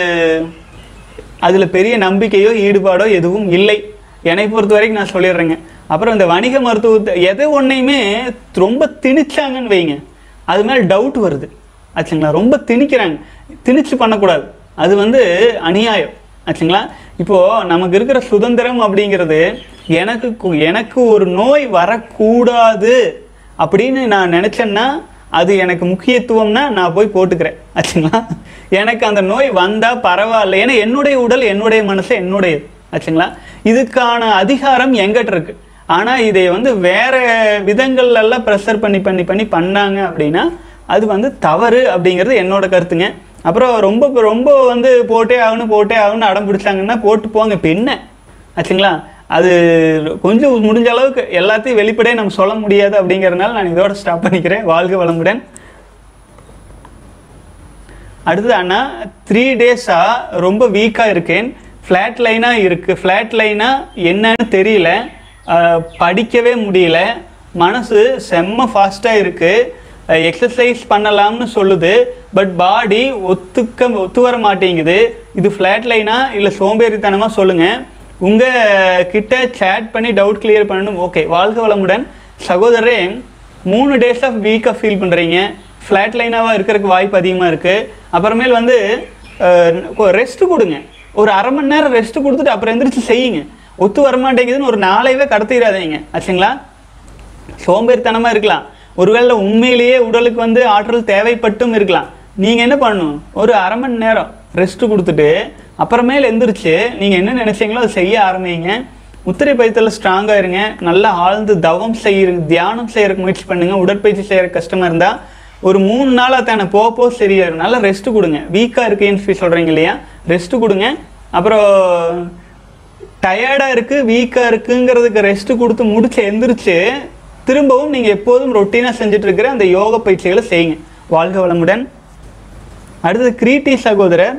அதில் பெரிய நம்பிக்கையோ ஈடுபாடோ எதுவும் இல்லை என்னை பொறுத்த வரைக்கும் நான் சொல்லிடுறேங்க. அப்புறம் இந்த வணிக மருத்துவத்தை எதை ஒன்றையுமே ரொம்ப திணிச்சாங்கன்னு வைங்க, அது மேலே டவுட் வருது. ஆச்சுங்களா? ரொம்ப திணிக்கிறாங்க. திணிச்சு பண்ணக்கூடாது, அது வந்து அநியாயம். ஆச்சுங்களா? இப்போது நமக்கு இருக்கிற சுதந்திரம் அப்படிங்கிறது எனக்கு ஒரு நோய் வரக்கூடாது அப்படின்னு நான் நினச்சேன்னா அது எனக்கு முக்கியத்துவம்னா நான் போய் போட்டுக்கிறேன். ஆச்சுங்களா? எனக்கு அந்த நோய் வந்தால் பரவாயில்ல, ஏன்னா என்னுடைய உடல் என்னுடைய மனசு என்னுடையது. ஆச்சுங்களா? இதுக்கான அதிகாரம் எங்கிட்ட இருக்குது. ஆனால் இதை வந்து வேறு விதங்கள்லாம் ப்ரெஷர் பண்ணாங்க அப்படின்னா அது வந்து தவறு அப்படிங்கிறது என்னோட கருத்துங்க. அப்புறம் ரொம்ப வந்து போட்டே ஆகணும்னு அடம் பிடிச்சாங்கன்னா போட்டு போங்க. இப்போ என்ன ஆச்சுங்களா? அது கொஞ்சம் முடிஞ்ச அளவுக்கு எல்லாத்தையும் வெளிப்படையே நம்ம சொல்ல முடியாது அப்படிங்கிறதுனால நான் இதோட ஸ்டாப் பண்ணிக்கிறேன். வாழ்க வளமுடன். அடுத்தது, அண்ணா 3 டேஸாக ரொம்ப வீக்காக இருக்கேன். ஃப்ளாட் லைனாக இருக்குது. ஃப்ளாட் லைனாக என்னன்னு தெரியல, படிக்கவே முடியல, மனசு செம்ம ஃபாஸ்ட்டாக இருக்குது, எக்ஸசைஸ் பண்ணலாம்னு சொல்லுது, பட் பாடி ஒத்து வர மாட்டேங்குது. இது ஃப்ளாட் லைனா இல்லை சோம்பேறித்தனமாக சொல்லுங்கள். உங்கள் கிட்ட சேட் பண்ணி டவுட் கிளியர் பண்ணணும். ஓகே, வாழ்க வளமுடன். சகோதரரே, 3 டேஸ் ஆஃப் வீக்காக ஃபீல் பண்ணுறீங்க. ஃப்ளாட் லைனாக இருக்கிறதுக்கு வாய்ப்பு அதிகமாக இருக்குது. அப்புறமேல் வந்து ரெஸ்ட்டு கொடுங்க. ஒரு அரை மணி நேரம் ரெஸ்ட்டு கொடுத்துட்டு அப்புறம் எந்திரிச்சு செய்யுங்க. ஒத்து வரமாட்டேங்குதுன்னு ஒரு நாளையவே கடத்திடாதீங்க. ஆச்சுங்களா? சோம்பேறித்தனமாக இருக்கலாம், ஒருவேளை உண்மையிலேயே உடலுக்கு வந்து ஆற்றல் தேவைப்பட்டும் இருக்கலாம். நீங்கள் என்ன பண்ணணும், ஒரு அரை மணி நேரம் ரெஸ்ட்டு கொடுத்துட்டு அப்புறமேல் எந்திரிச்சு நீங்கள் என்ன நினச்சிங்களோ அதை செய்ய ஆரம்பிங்க. முத்திரை பதித்தலில் ஸ்ட்ராங்காக இருங்க. நல்லா ஆழ்ந்து தவம் செய்யுங்க, தியானம் செய்யறதுக்கு முயற்சி பண்ணுங்கள். உடற்பயிற்சி செய்கிற கஷ்டமாக இருந்தால் ஒரு 3 நாளாக தானே போக சரியாயிரும். நல்லா ரெஸ்ட்டு கொடுங்க. வீக்காக இருக்கேன்னு சொல்கிறீங்க இல்லையா, ரெஸ்ட்டு கொடுங்க. அப்புறம் டயர்டாக இருக்குது வீக்காக இருக்குங்கிறதுக்கு ரெஸ்ட்டு கொடுத்து முடிச்சு எந்திரிச்சு திரும்பவும் நீங்கள் எப்போதும் ரொட்டீனாக செஞ்சுட்டு இருக்கிற அந்த யோக பயிற்சிகளை செய்யுங்க. வாழ்க வளமுடன். அடுத்தது கிரீட்டி சகோதரர்,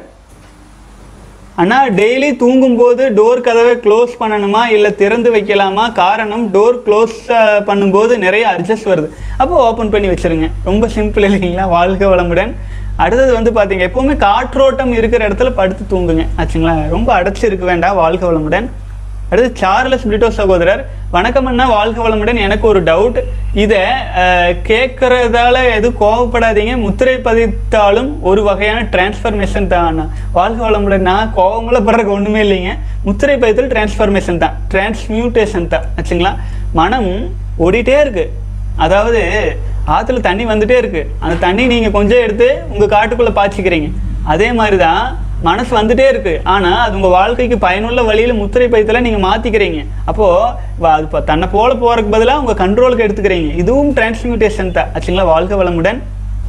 அண்ணா டெய்லி தூங்கும்போது டோர் கதவை க்ளோஸ் பண்ணணுமா இல்லை திறந்து வைக்கலாமா? காரணம் டோர் க்ளோஸ் பண்ணும்போது நிறைய அட்ஜஸ்ட் வருது, அப்போ ஓப்பன் பண்ணி வச்சுருங்க. ரொம்ப சிம்பிள் இல்லைங்களா? வாழ்க வளமுடன். அடுத்தது வந்து பார்த்தீங்க, எப்போவுமே காற்றோட்டம் இருக்கிற இடத்துல படுத்து தூங்குங்க. ஆச்சுங்களா? ரொம்ப அடைச்சி இருக்க வேண்டாம். வாழ்க வளமுடன். அடுத்து சார்லஸ் பிரிட்டோ சகோதரர், வணக்கம் அண்ணா, வாழ்க வளமுடன். எனக்கு ஒரு டவுட், இதை கேட்கறதால எதுவும் கோவப்படாதீங்க, முத்திரை பதித்தாலும் ஒரு வகையான டிரான்ஸ்ஃபர்மேஷன் தான் அண்ணா. வாழ்க வளமுடன். நான் கோவமெல்லாம் படுறதுக்கு ஒன்றுமே இல்லைங்க. முத்திரை பதித்தல் டிரான்ஸ்ஃபர்மேஷன் தான், டிரான்ஸ்மியூட்டேஷன் தான். ஆச்சுங்களா? மனம் ஓடிட்டே இருக்குது. அதாவது ஆற்றுல தண்ணி வந்துட்டே இருக்குது, அந்த தண்ணி நீங்கள் கொஞ்சம் எடுத்து உங்கள் காட்டுக்குள்ளே பாய்ச்சிக்கிறீங்க. அதே மாதிரி தான் மனசு வந்துட்டே இருக்குது, ஆனால் அது உங்கள் வாழ்க்கைக்கு பயனுள்ள வழியில் முத்திரை பதித்தலை நீங்கள் மாற்றிக்கிறீங்க. அப்போது அது தன்னை போல போகிறதுக்கு பதிலாக உங்கள் கண்ட்ரோலுக்கு எடுத்துக்கிறீங்க. இதுவும் டிரான்ஸ்மியூட்டேஷன் தான். ஆச்சுங்களா? வாழ்க வளமுடன்.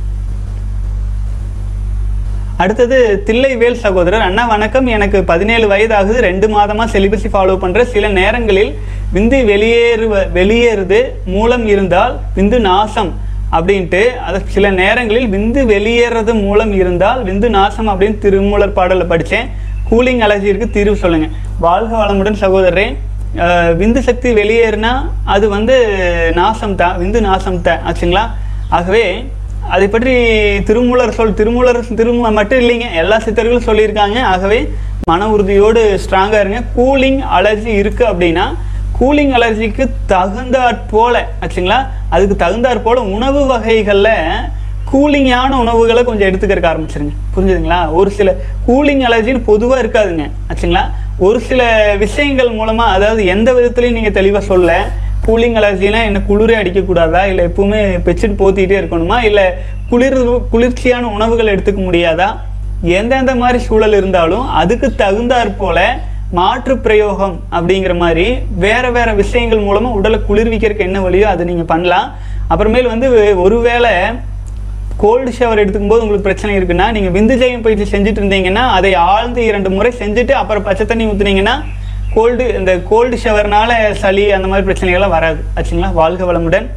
அடுத்தது தில்லைவேல் சகோதரர், அண்ணா வணக்கம். எனக்கு 17 வயது ஆகுது. 2 மாதமாக செலிபஸி ஃபாலோ பண்ணுற. சில நேரங்களில் விந்து வெளியேறுது மூலம் இருந்தால் விந்து நாசம் அப்படின்ட்டு, அது சில நேரங்களில் விந்து வெளியேறது மூலம் இருந்தால் விந்து நாசம் அப்படின்னு திருமூலர் பாடலில் படித்தேன். கூலிங் அலர்ஜிக்கு தீர்வு சொல்லுங்கள். வாழ்க வளமுடன் சகோதரரே. விந்து சக்தி வெளியேறினா அது வந்து நாசம் தான், விந்து நாசம் தான் ஆச்சுங்களா. ஆகவே அதை பற்றி திருமூலர் மட்டும் இல்லைங்க, எல்லா சித்தர்களும் சொல்லியிருக்காங்க. ஆகவே மன உறுதியோடு ஸ்ட்ராங்காக இருங்க. கூலிங் அலர்ஜி இருக்குது அப்படின்னா கூலிங் அலர்ஜிக்கு தகுந்தாற் போல ஆச்சுங்களா, அதுக்கு தகுந்தாற் போல உணவு வகைகளில் கூலிங்கான உணவுகளை கொஞ்சம் எடுத்துக்கிறக்க ஆரம்பிச்சிருங்க. புரிஞ்சுதுங்களா? ஒரு சில கூலிங் அலர்ஜின்னு பொதுவாக இருக்காதுங்க ஆச்சுங்களா. ஒரு சில விஷயங்கள் மூலமாக, அதாவது எந்த விதத்துலையும் நீங்கள் தெளிவாக சொல்ல, கூலிங் அலர்ஜினா என்ன குளிரே அடிக்கக்கூடாதா, இல்லை எப்பவுமே பெட்ஷீட் போத்திக்கிட்டே இருக்கணுமா, இல்லை குளிர்ச்சியான உணவுகள் எடுத்துக்க முடியாதா, எந்தெந்த மாதிரி சூழல் இருந்தாலும் அதுக்கு தகுந்தாற் போல மாற்று பிரயோகம் அப்படிங்கிற மாதிரி வேறு வேறு விஷயங்கள் மூலமாக உடலை குளிர்விக்கிறதுக்கு என்ன வழியோ அதை நீங்கள் பண்ணலாம். அப்புறமேல் வந்து ஒருவேளை கோல்டு ஷவர் எடுத்துக்கும் போது உங்களுக்கு பிரச்சனை இருக்குன்னா, நீங்கள் விந்து ஜெயம் பயிற்சி செஞ்சுட்டு இருந்தீங்கன்னா அதை ஆழ்ந்து 2 முறை செஞ்சுட்டு அப்புறம் பச்சை தண்ணி ஊற்றுனீங்கன்னா இந்த கோல்டு ஷவர்னால சளி அந்த மாதிரி பிரச்சனைகள்லாம் வராது ஆச்சுங்களா. வாழ்க வளமுடன்.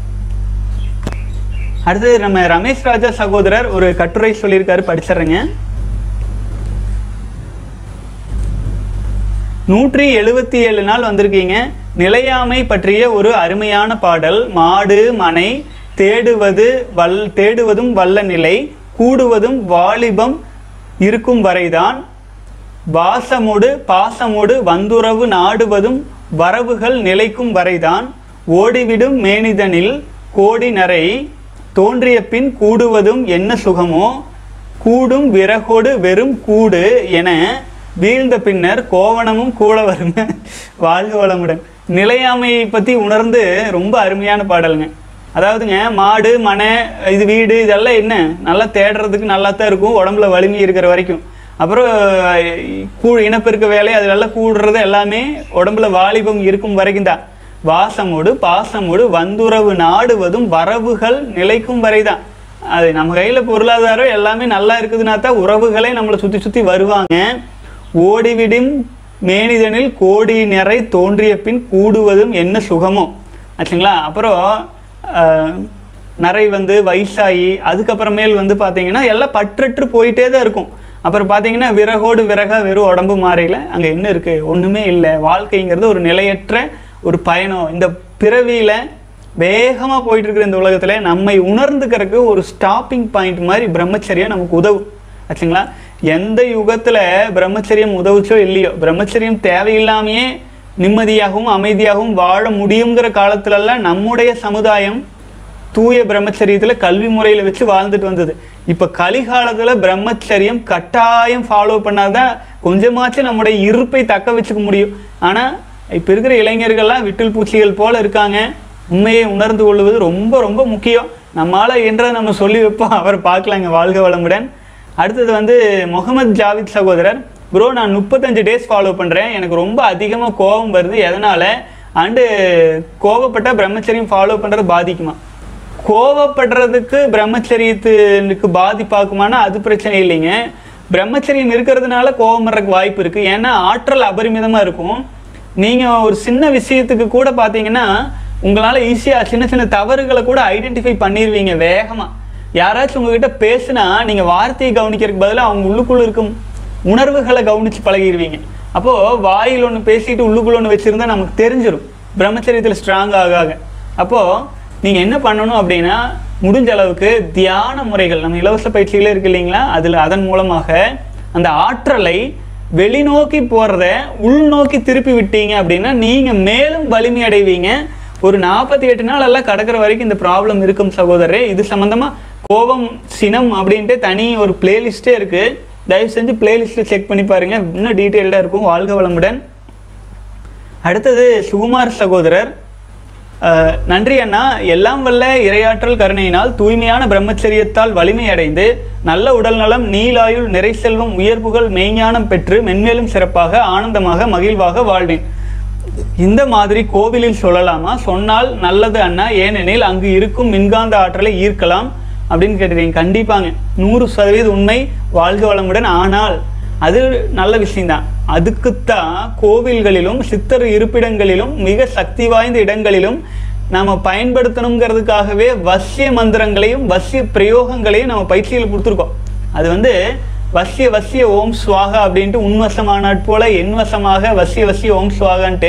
அடுத்தது நம்ம ரமேஷ் ராஜா சகோதரர் ஒரு கட்டுரை சொல்லியிருக்காரு, படிச்சிடுறேங்க. 177 நாள் வந்திருக்கீங்க. நிலையாமை பற்றிய ஒரு அருமையான பாடல். மாடு மனை தேடுவதும் வல்ல நிலை, கூடுவதும் வாலிபம் இருக்கும் வரைதான், பாசமோடு வந்துறவு நாடுவதும் வரவுகள் நிலைக்கும் வரைதான், ஓடிவிடும் மேனிதனில் கோடி நரை தோன்றிய பின் கூடுவதும் என்ன சுகமோ, கூடும் விறகோடு வெறும் கூடு என வீழ்ந்த பின்னர் கோவணமும் கூட வருங்க. வாழ்க வளமுடன். நிலையாமையை பற்றி உணர்ந்து ரொம்ப அருமையான பாடலுங்க. அதாவதுங்க, மாடு மனை இது வீடு இதெல்லாம் என்ன நல்லா தேடுறதுக்கு நல்லா தான் இருக்கும், உடம்புல வலிமை இருக்கிற வரைக்கும். அப்புறம் இனப்பெருக்க வேலை அதெல்லாம் கூடுறது எல்லாமே உடம்புல வாலிபம் இருக்கும் வரைக்கும் தான். பாசமோடு வந்துறவு நாடுவதும் வரவுகள் நிலைக்கும் வரை தான். அது நம்ம கையில் பொருளாதாரம் எல்லாமே நல்லா இருக்குதுன்னா தான் உறவுகளே நம்மளை சுற்றி வருவாங்க. ஓடிவிடும் மேனிதனில் கோடி நிறை தோன்றிய பின் கூடுவதும் என்ன சுகமோ ஆச்சுங்களா. அப்புறம் நிறை வந்து வயசாகி அதுக்கப்புறமேல் வந்து பார்த்தீங்கன்னா எல்லாம் பற்றற்று போயிட்டே தான் இருக்கும். அப்புறம் பார்த்தீங்கன்னா விறகோடு விறகா வெறும் உடம்பு மாறையில் அங்கே என்ன இருக்குது, ஒன்றுமே இல்லை. வாழ்க்கைங்கிறது ஒரு நிலையற்ற ஒரு பயணம். இந்த பிறவியில் வேகமாக போயிட்டு இருக்கிற இந்த உலகத்தில் நம்மை உணர்ந்துக்கிறதுக்கு ஒரு ஸ்டாப்பிங் பாயிண்ட் மாதிரி பிரம்மச்சரியம் நமக்கு உதவும் ஆச்சுங்களா. எந்த யுகத்தில் பிரம்மச்சரியம் உதவுச்சோ இல்லையோ, பிரம்மச்சரியம் தேவையில்லாமையே நிம்மதியாகவும் அமைதியாகவும் வாழ முடியுங்கிற காலத்துலலாம் நம்முடைய சமுதாயம் தூய பிரம்மச்சரியத்தில் கல்வி முறையில் வச்சு வாழ்ந்துட்டு வந்தது. இப்போ கலிகாலத்தில் பிரம்மச்சரியம் கட்டாயம் ஃபாலோ பண்ணாதான் கொஞ்சமாச்சும் நம்முடைய இருப்பை தக்க வச்சுக்க முடியும். ஆனால் இப்போ இருக்கிற இளைஞர்கள்லாம் விட்டில் பூச்சிகள் போல் இருக்காங்க. உண்மையை உணர்ந்து கொள்வது ரொம்ப ரொம்ப முக்கியம். நம்மளால் என்றதை நம்ம சொல்லி வைப்போம், அவரை பார்க்கலாங்க. வாழ்க வளமுடன். அடுத்தது வந்து முகமது ஜாவித் சகோதரர். ப்ரோ, நான் 35 டேஸ் ஃபாலோ பண்ணுறேன். எனக்கு ரொம்ப அதிகமாக கோபம் வருது. எதனால்? அண்டு கோபப்பட்டால் பிரம்மச்சரியம் ஃபாலோ பண்ணுறது பாதிக்குமா? கோபப்படுறதுக்கு பிரம்மச்சரியத்துக்கு பாதிப்பாக்குமானா அது பிரச்சனை இல்லைங்க. பிரம்மச்சரியம் இருக்கிறதுனால கோபம் வர்றதுக்கு வாய்ப்பு இருக்குது. ஏன்னா ஆற்றல் அபரிமிதமாக இருக்கும். நீங்கள் ஒரு சின்ன விஷயத்துக்கு கூட பார்த்தீங்கன்னா உங்களால் ஈஸியாக சின்ன சின்ன தவறுகளை கூட ஐடென்டிஃபை பண்ணிடுவீங்க வேகமாக. யாராச்சும் உங்ககிட்ட பேசுனா நீங்கள் வார்த்தையை கவனிக்கிறதுக்கு பதிலாக அவங்க உள்ளுக்குள்ளே இருக்கும் உணர்வுகளை கவனித்து பழகிடுவீங்க. அப்போது வாயில் ஒன்று பேசிட்டு உள்ளுக்குள்ள ஒன்று வச்சுருந்தா நமக்கு தெரிஞ்சிடும் பிரம்மச்சரியத்தில் ஸ்ட்ராங் ஆக. அப்போது நீங்கள் என்ன பண்ணணும் அப்படின்னா, முடிஞ்ச அளவுக்கு தியான முறைகள் நம்ம இலவச பயிற்சிகளே இருக்கு இல்லைங்களா, அதன் மூலமாக அந்த ஆற்றலை வெளிநோக்கி போகிறத உள்நோக்கி திருப்பி விட்டீங்க அப்படின்னா நீங்கள் மேலும் வலிமை அடைவீங்க. ஒரு 48 நாள் எல்லாம் கடக்கிற வரைக்கும் இந்த ப்ராப்ளம் இருக்கும் சகோதரரே. இது சம்மந்தமாக கோபம் சினம் அப்படின்ட்டு தனி ஒரு பிளேலிஸ்ட்டே இருக்குது. தயவு செஞ்சு பிளேலிஸ்ட்டை செக் பண்ணி பாருங்கள், இன்னும் டீட்டெயில்டாக இருக்கும். வாழ்க வளமுடன். அடுத்தது சுகுமார் சகோதரர். நன்றி அண்ணா. எல்லாம் வல்ல இறையாற்றல் கருணையினால் தூய்மையான பிரம்மச்சரியத்தால் வலிமை அடைந்து நல்ல உடல் நலம், நீலாயுள், நிறை செல்வம், உயர்வுகள், மெய்ஞானம் பெற்று மென்மேலும் சிறப்பாக ஆனந்தமாக மகிழ்வாக வாழ்வேன். இந்த மாதிரி கோவிலில் சொல்லலாமா? சொன்னால் நல்லது அண்ணா, ஏனெனில் அங்கு இருக்கும் மின்காந்த ஆற்றலை ஈர்க்கலாம் அப்படின்னு கேட்டுறீங்க. கண்டிப்பாங்க, 100% உண்மை. வாழ்க வளமுடன். ஆனால் அது நல்ல விஷயம்தான். அதுக்குத்தான் கோவில்களிலும் சித்தர் இருப்பிடங்களிலும் மிக சக்தி வாய்ந்த இடங்களிலும் நாம் பயன்படுத்தணுங்கிறதுக்காகவே வசிய மந்திரங்களையும் வசிய பிரயோகங்களையும் நம்ம பயிற்சியில் கொடுத்துருக்கோம். அது வந்து வசிய ஓம் ஸ்வாகா அப்படின்ட்டு உன்வசமானாற் போல என்வசமாக வசிய ஓம் ஸ்வாகான்ட்டு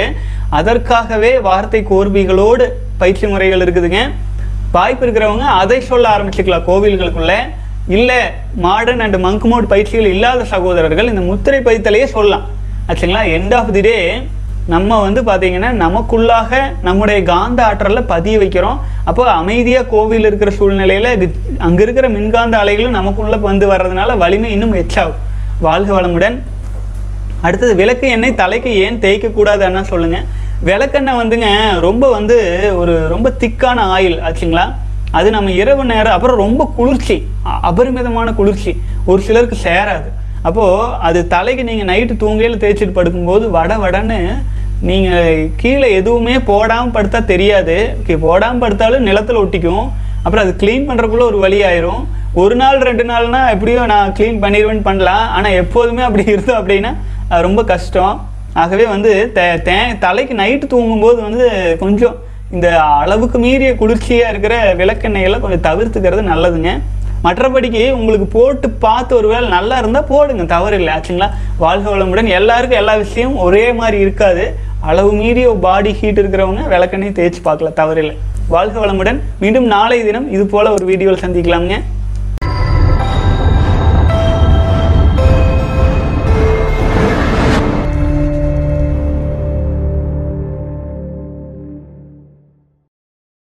அதற்காகவே வார்த்தை கோர்வைகளோடு பயிற்சி முறைகள் இருக்குதுங்க. வாய்ப்பு இருக்கிறவங்க அதை சொல்ல ஆரம்பிச்சுக்கலாம் கோவில்களுக்குள்ள. இல்லை மாடர்ன் அண்ட் மங்க் மோட் பயிற்சிகள் இல்லாத சகோதரர்கள் இந்த முத்திரை பதித்தலையே சொல்லலாம் ஆச்சுங்களா. எண்ட் ஆஃப் தி டே நம்ம வந்து பார்த்தீங்கன்னா நமக்குள்ளாக நம்முடைய காந்த ஆற்றலில் பதிய வைக்கிறோம். அப்போ அமைதியாக கோவில் இருக்கிற சூழ்நிலையில் அங்கே இருக்கிற மின்காந்த அலைகளும் நமக்குள்ளே வந்து வர்றதுனால வலிமை இன்னும் எச்சாகும். வாழ்க வளமுடன். அடுத்தது விளக்கு எண்ணெய் தலைக்கு ஏன் தேய்க்கக்கூடாதுன்னா சொல்லுங்கள். விளக்கெண்ணெய் வந்துங்க ரொம்ப திக்கான ஆயில் ஆச்சுங்களா. அது நம்ம இரவு நேரம் அப்புறம் ரொம்ப குளிர்ச்சி, அபரிமிதமான குளிர்ச்சி ஒரு சிலருக்கு சேராது. அப்போது அது தலைக்கு நீங்கள் நைட்டு தூங்கையில் தேய்ச்சிட்டு படுக்கும்போது வடன்னு நீங்கள் கீழே எதுவுமே போடாமல் படுத்தா தெரியாது. போடாமல் படுத்தாலும் நிலத்தில் ஒட்டிக்கும். அப்புறம் அது க்ளீன் பண்ணுறக்குள்ள ஒரு வழி ஆயிரும். ஒரு நாள் 2 நாள்னா எப்படியோ நான் க்ளீன் பண்ணிடுவேன்னு பண்ணலாம். ஆனால் எப்போதுமே அப்படி இருந்தோம் அப்படின்னா ரொம்ப கஷ்டம். ஆகவே வந்து தலைக்கு நைட்டு தூங்கும்போது கொஞ்சம் இந்த அளவுக்கு மீறிய குளிர்ச்சியாக இருக்கிற விளக்கெண்ணெயெல்லாம் கொஞ்சம் தவிர்த்துக்கிறது நல்லதுங்க. மற்றபடிக்கு உங்களுக்கு போட்டு பார்த்து ஒரு வேளை நல்லா இருந்தால் போடுங்க, தவறு இல்லை ஆச்சுங்களா. வாழ்க வளமுடன். எல்லாருக்கும் எல்லா விஷயமும் ஒரே மாதிரி இருக்காது. அளவு மீறிய பாடி ஹீட் இருக்கிறவங்க விளக்கெண்ணெய் தேய்ச்சி பார்க்கலாம், தவறில்லை. வாழ்க வளமுடன். மீண்டும் நாளை தினம் இது போல் ஒரு வீடியோவில் சந்திக்கலாமுங்க.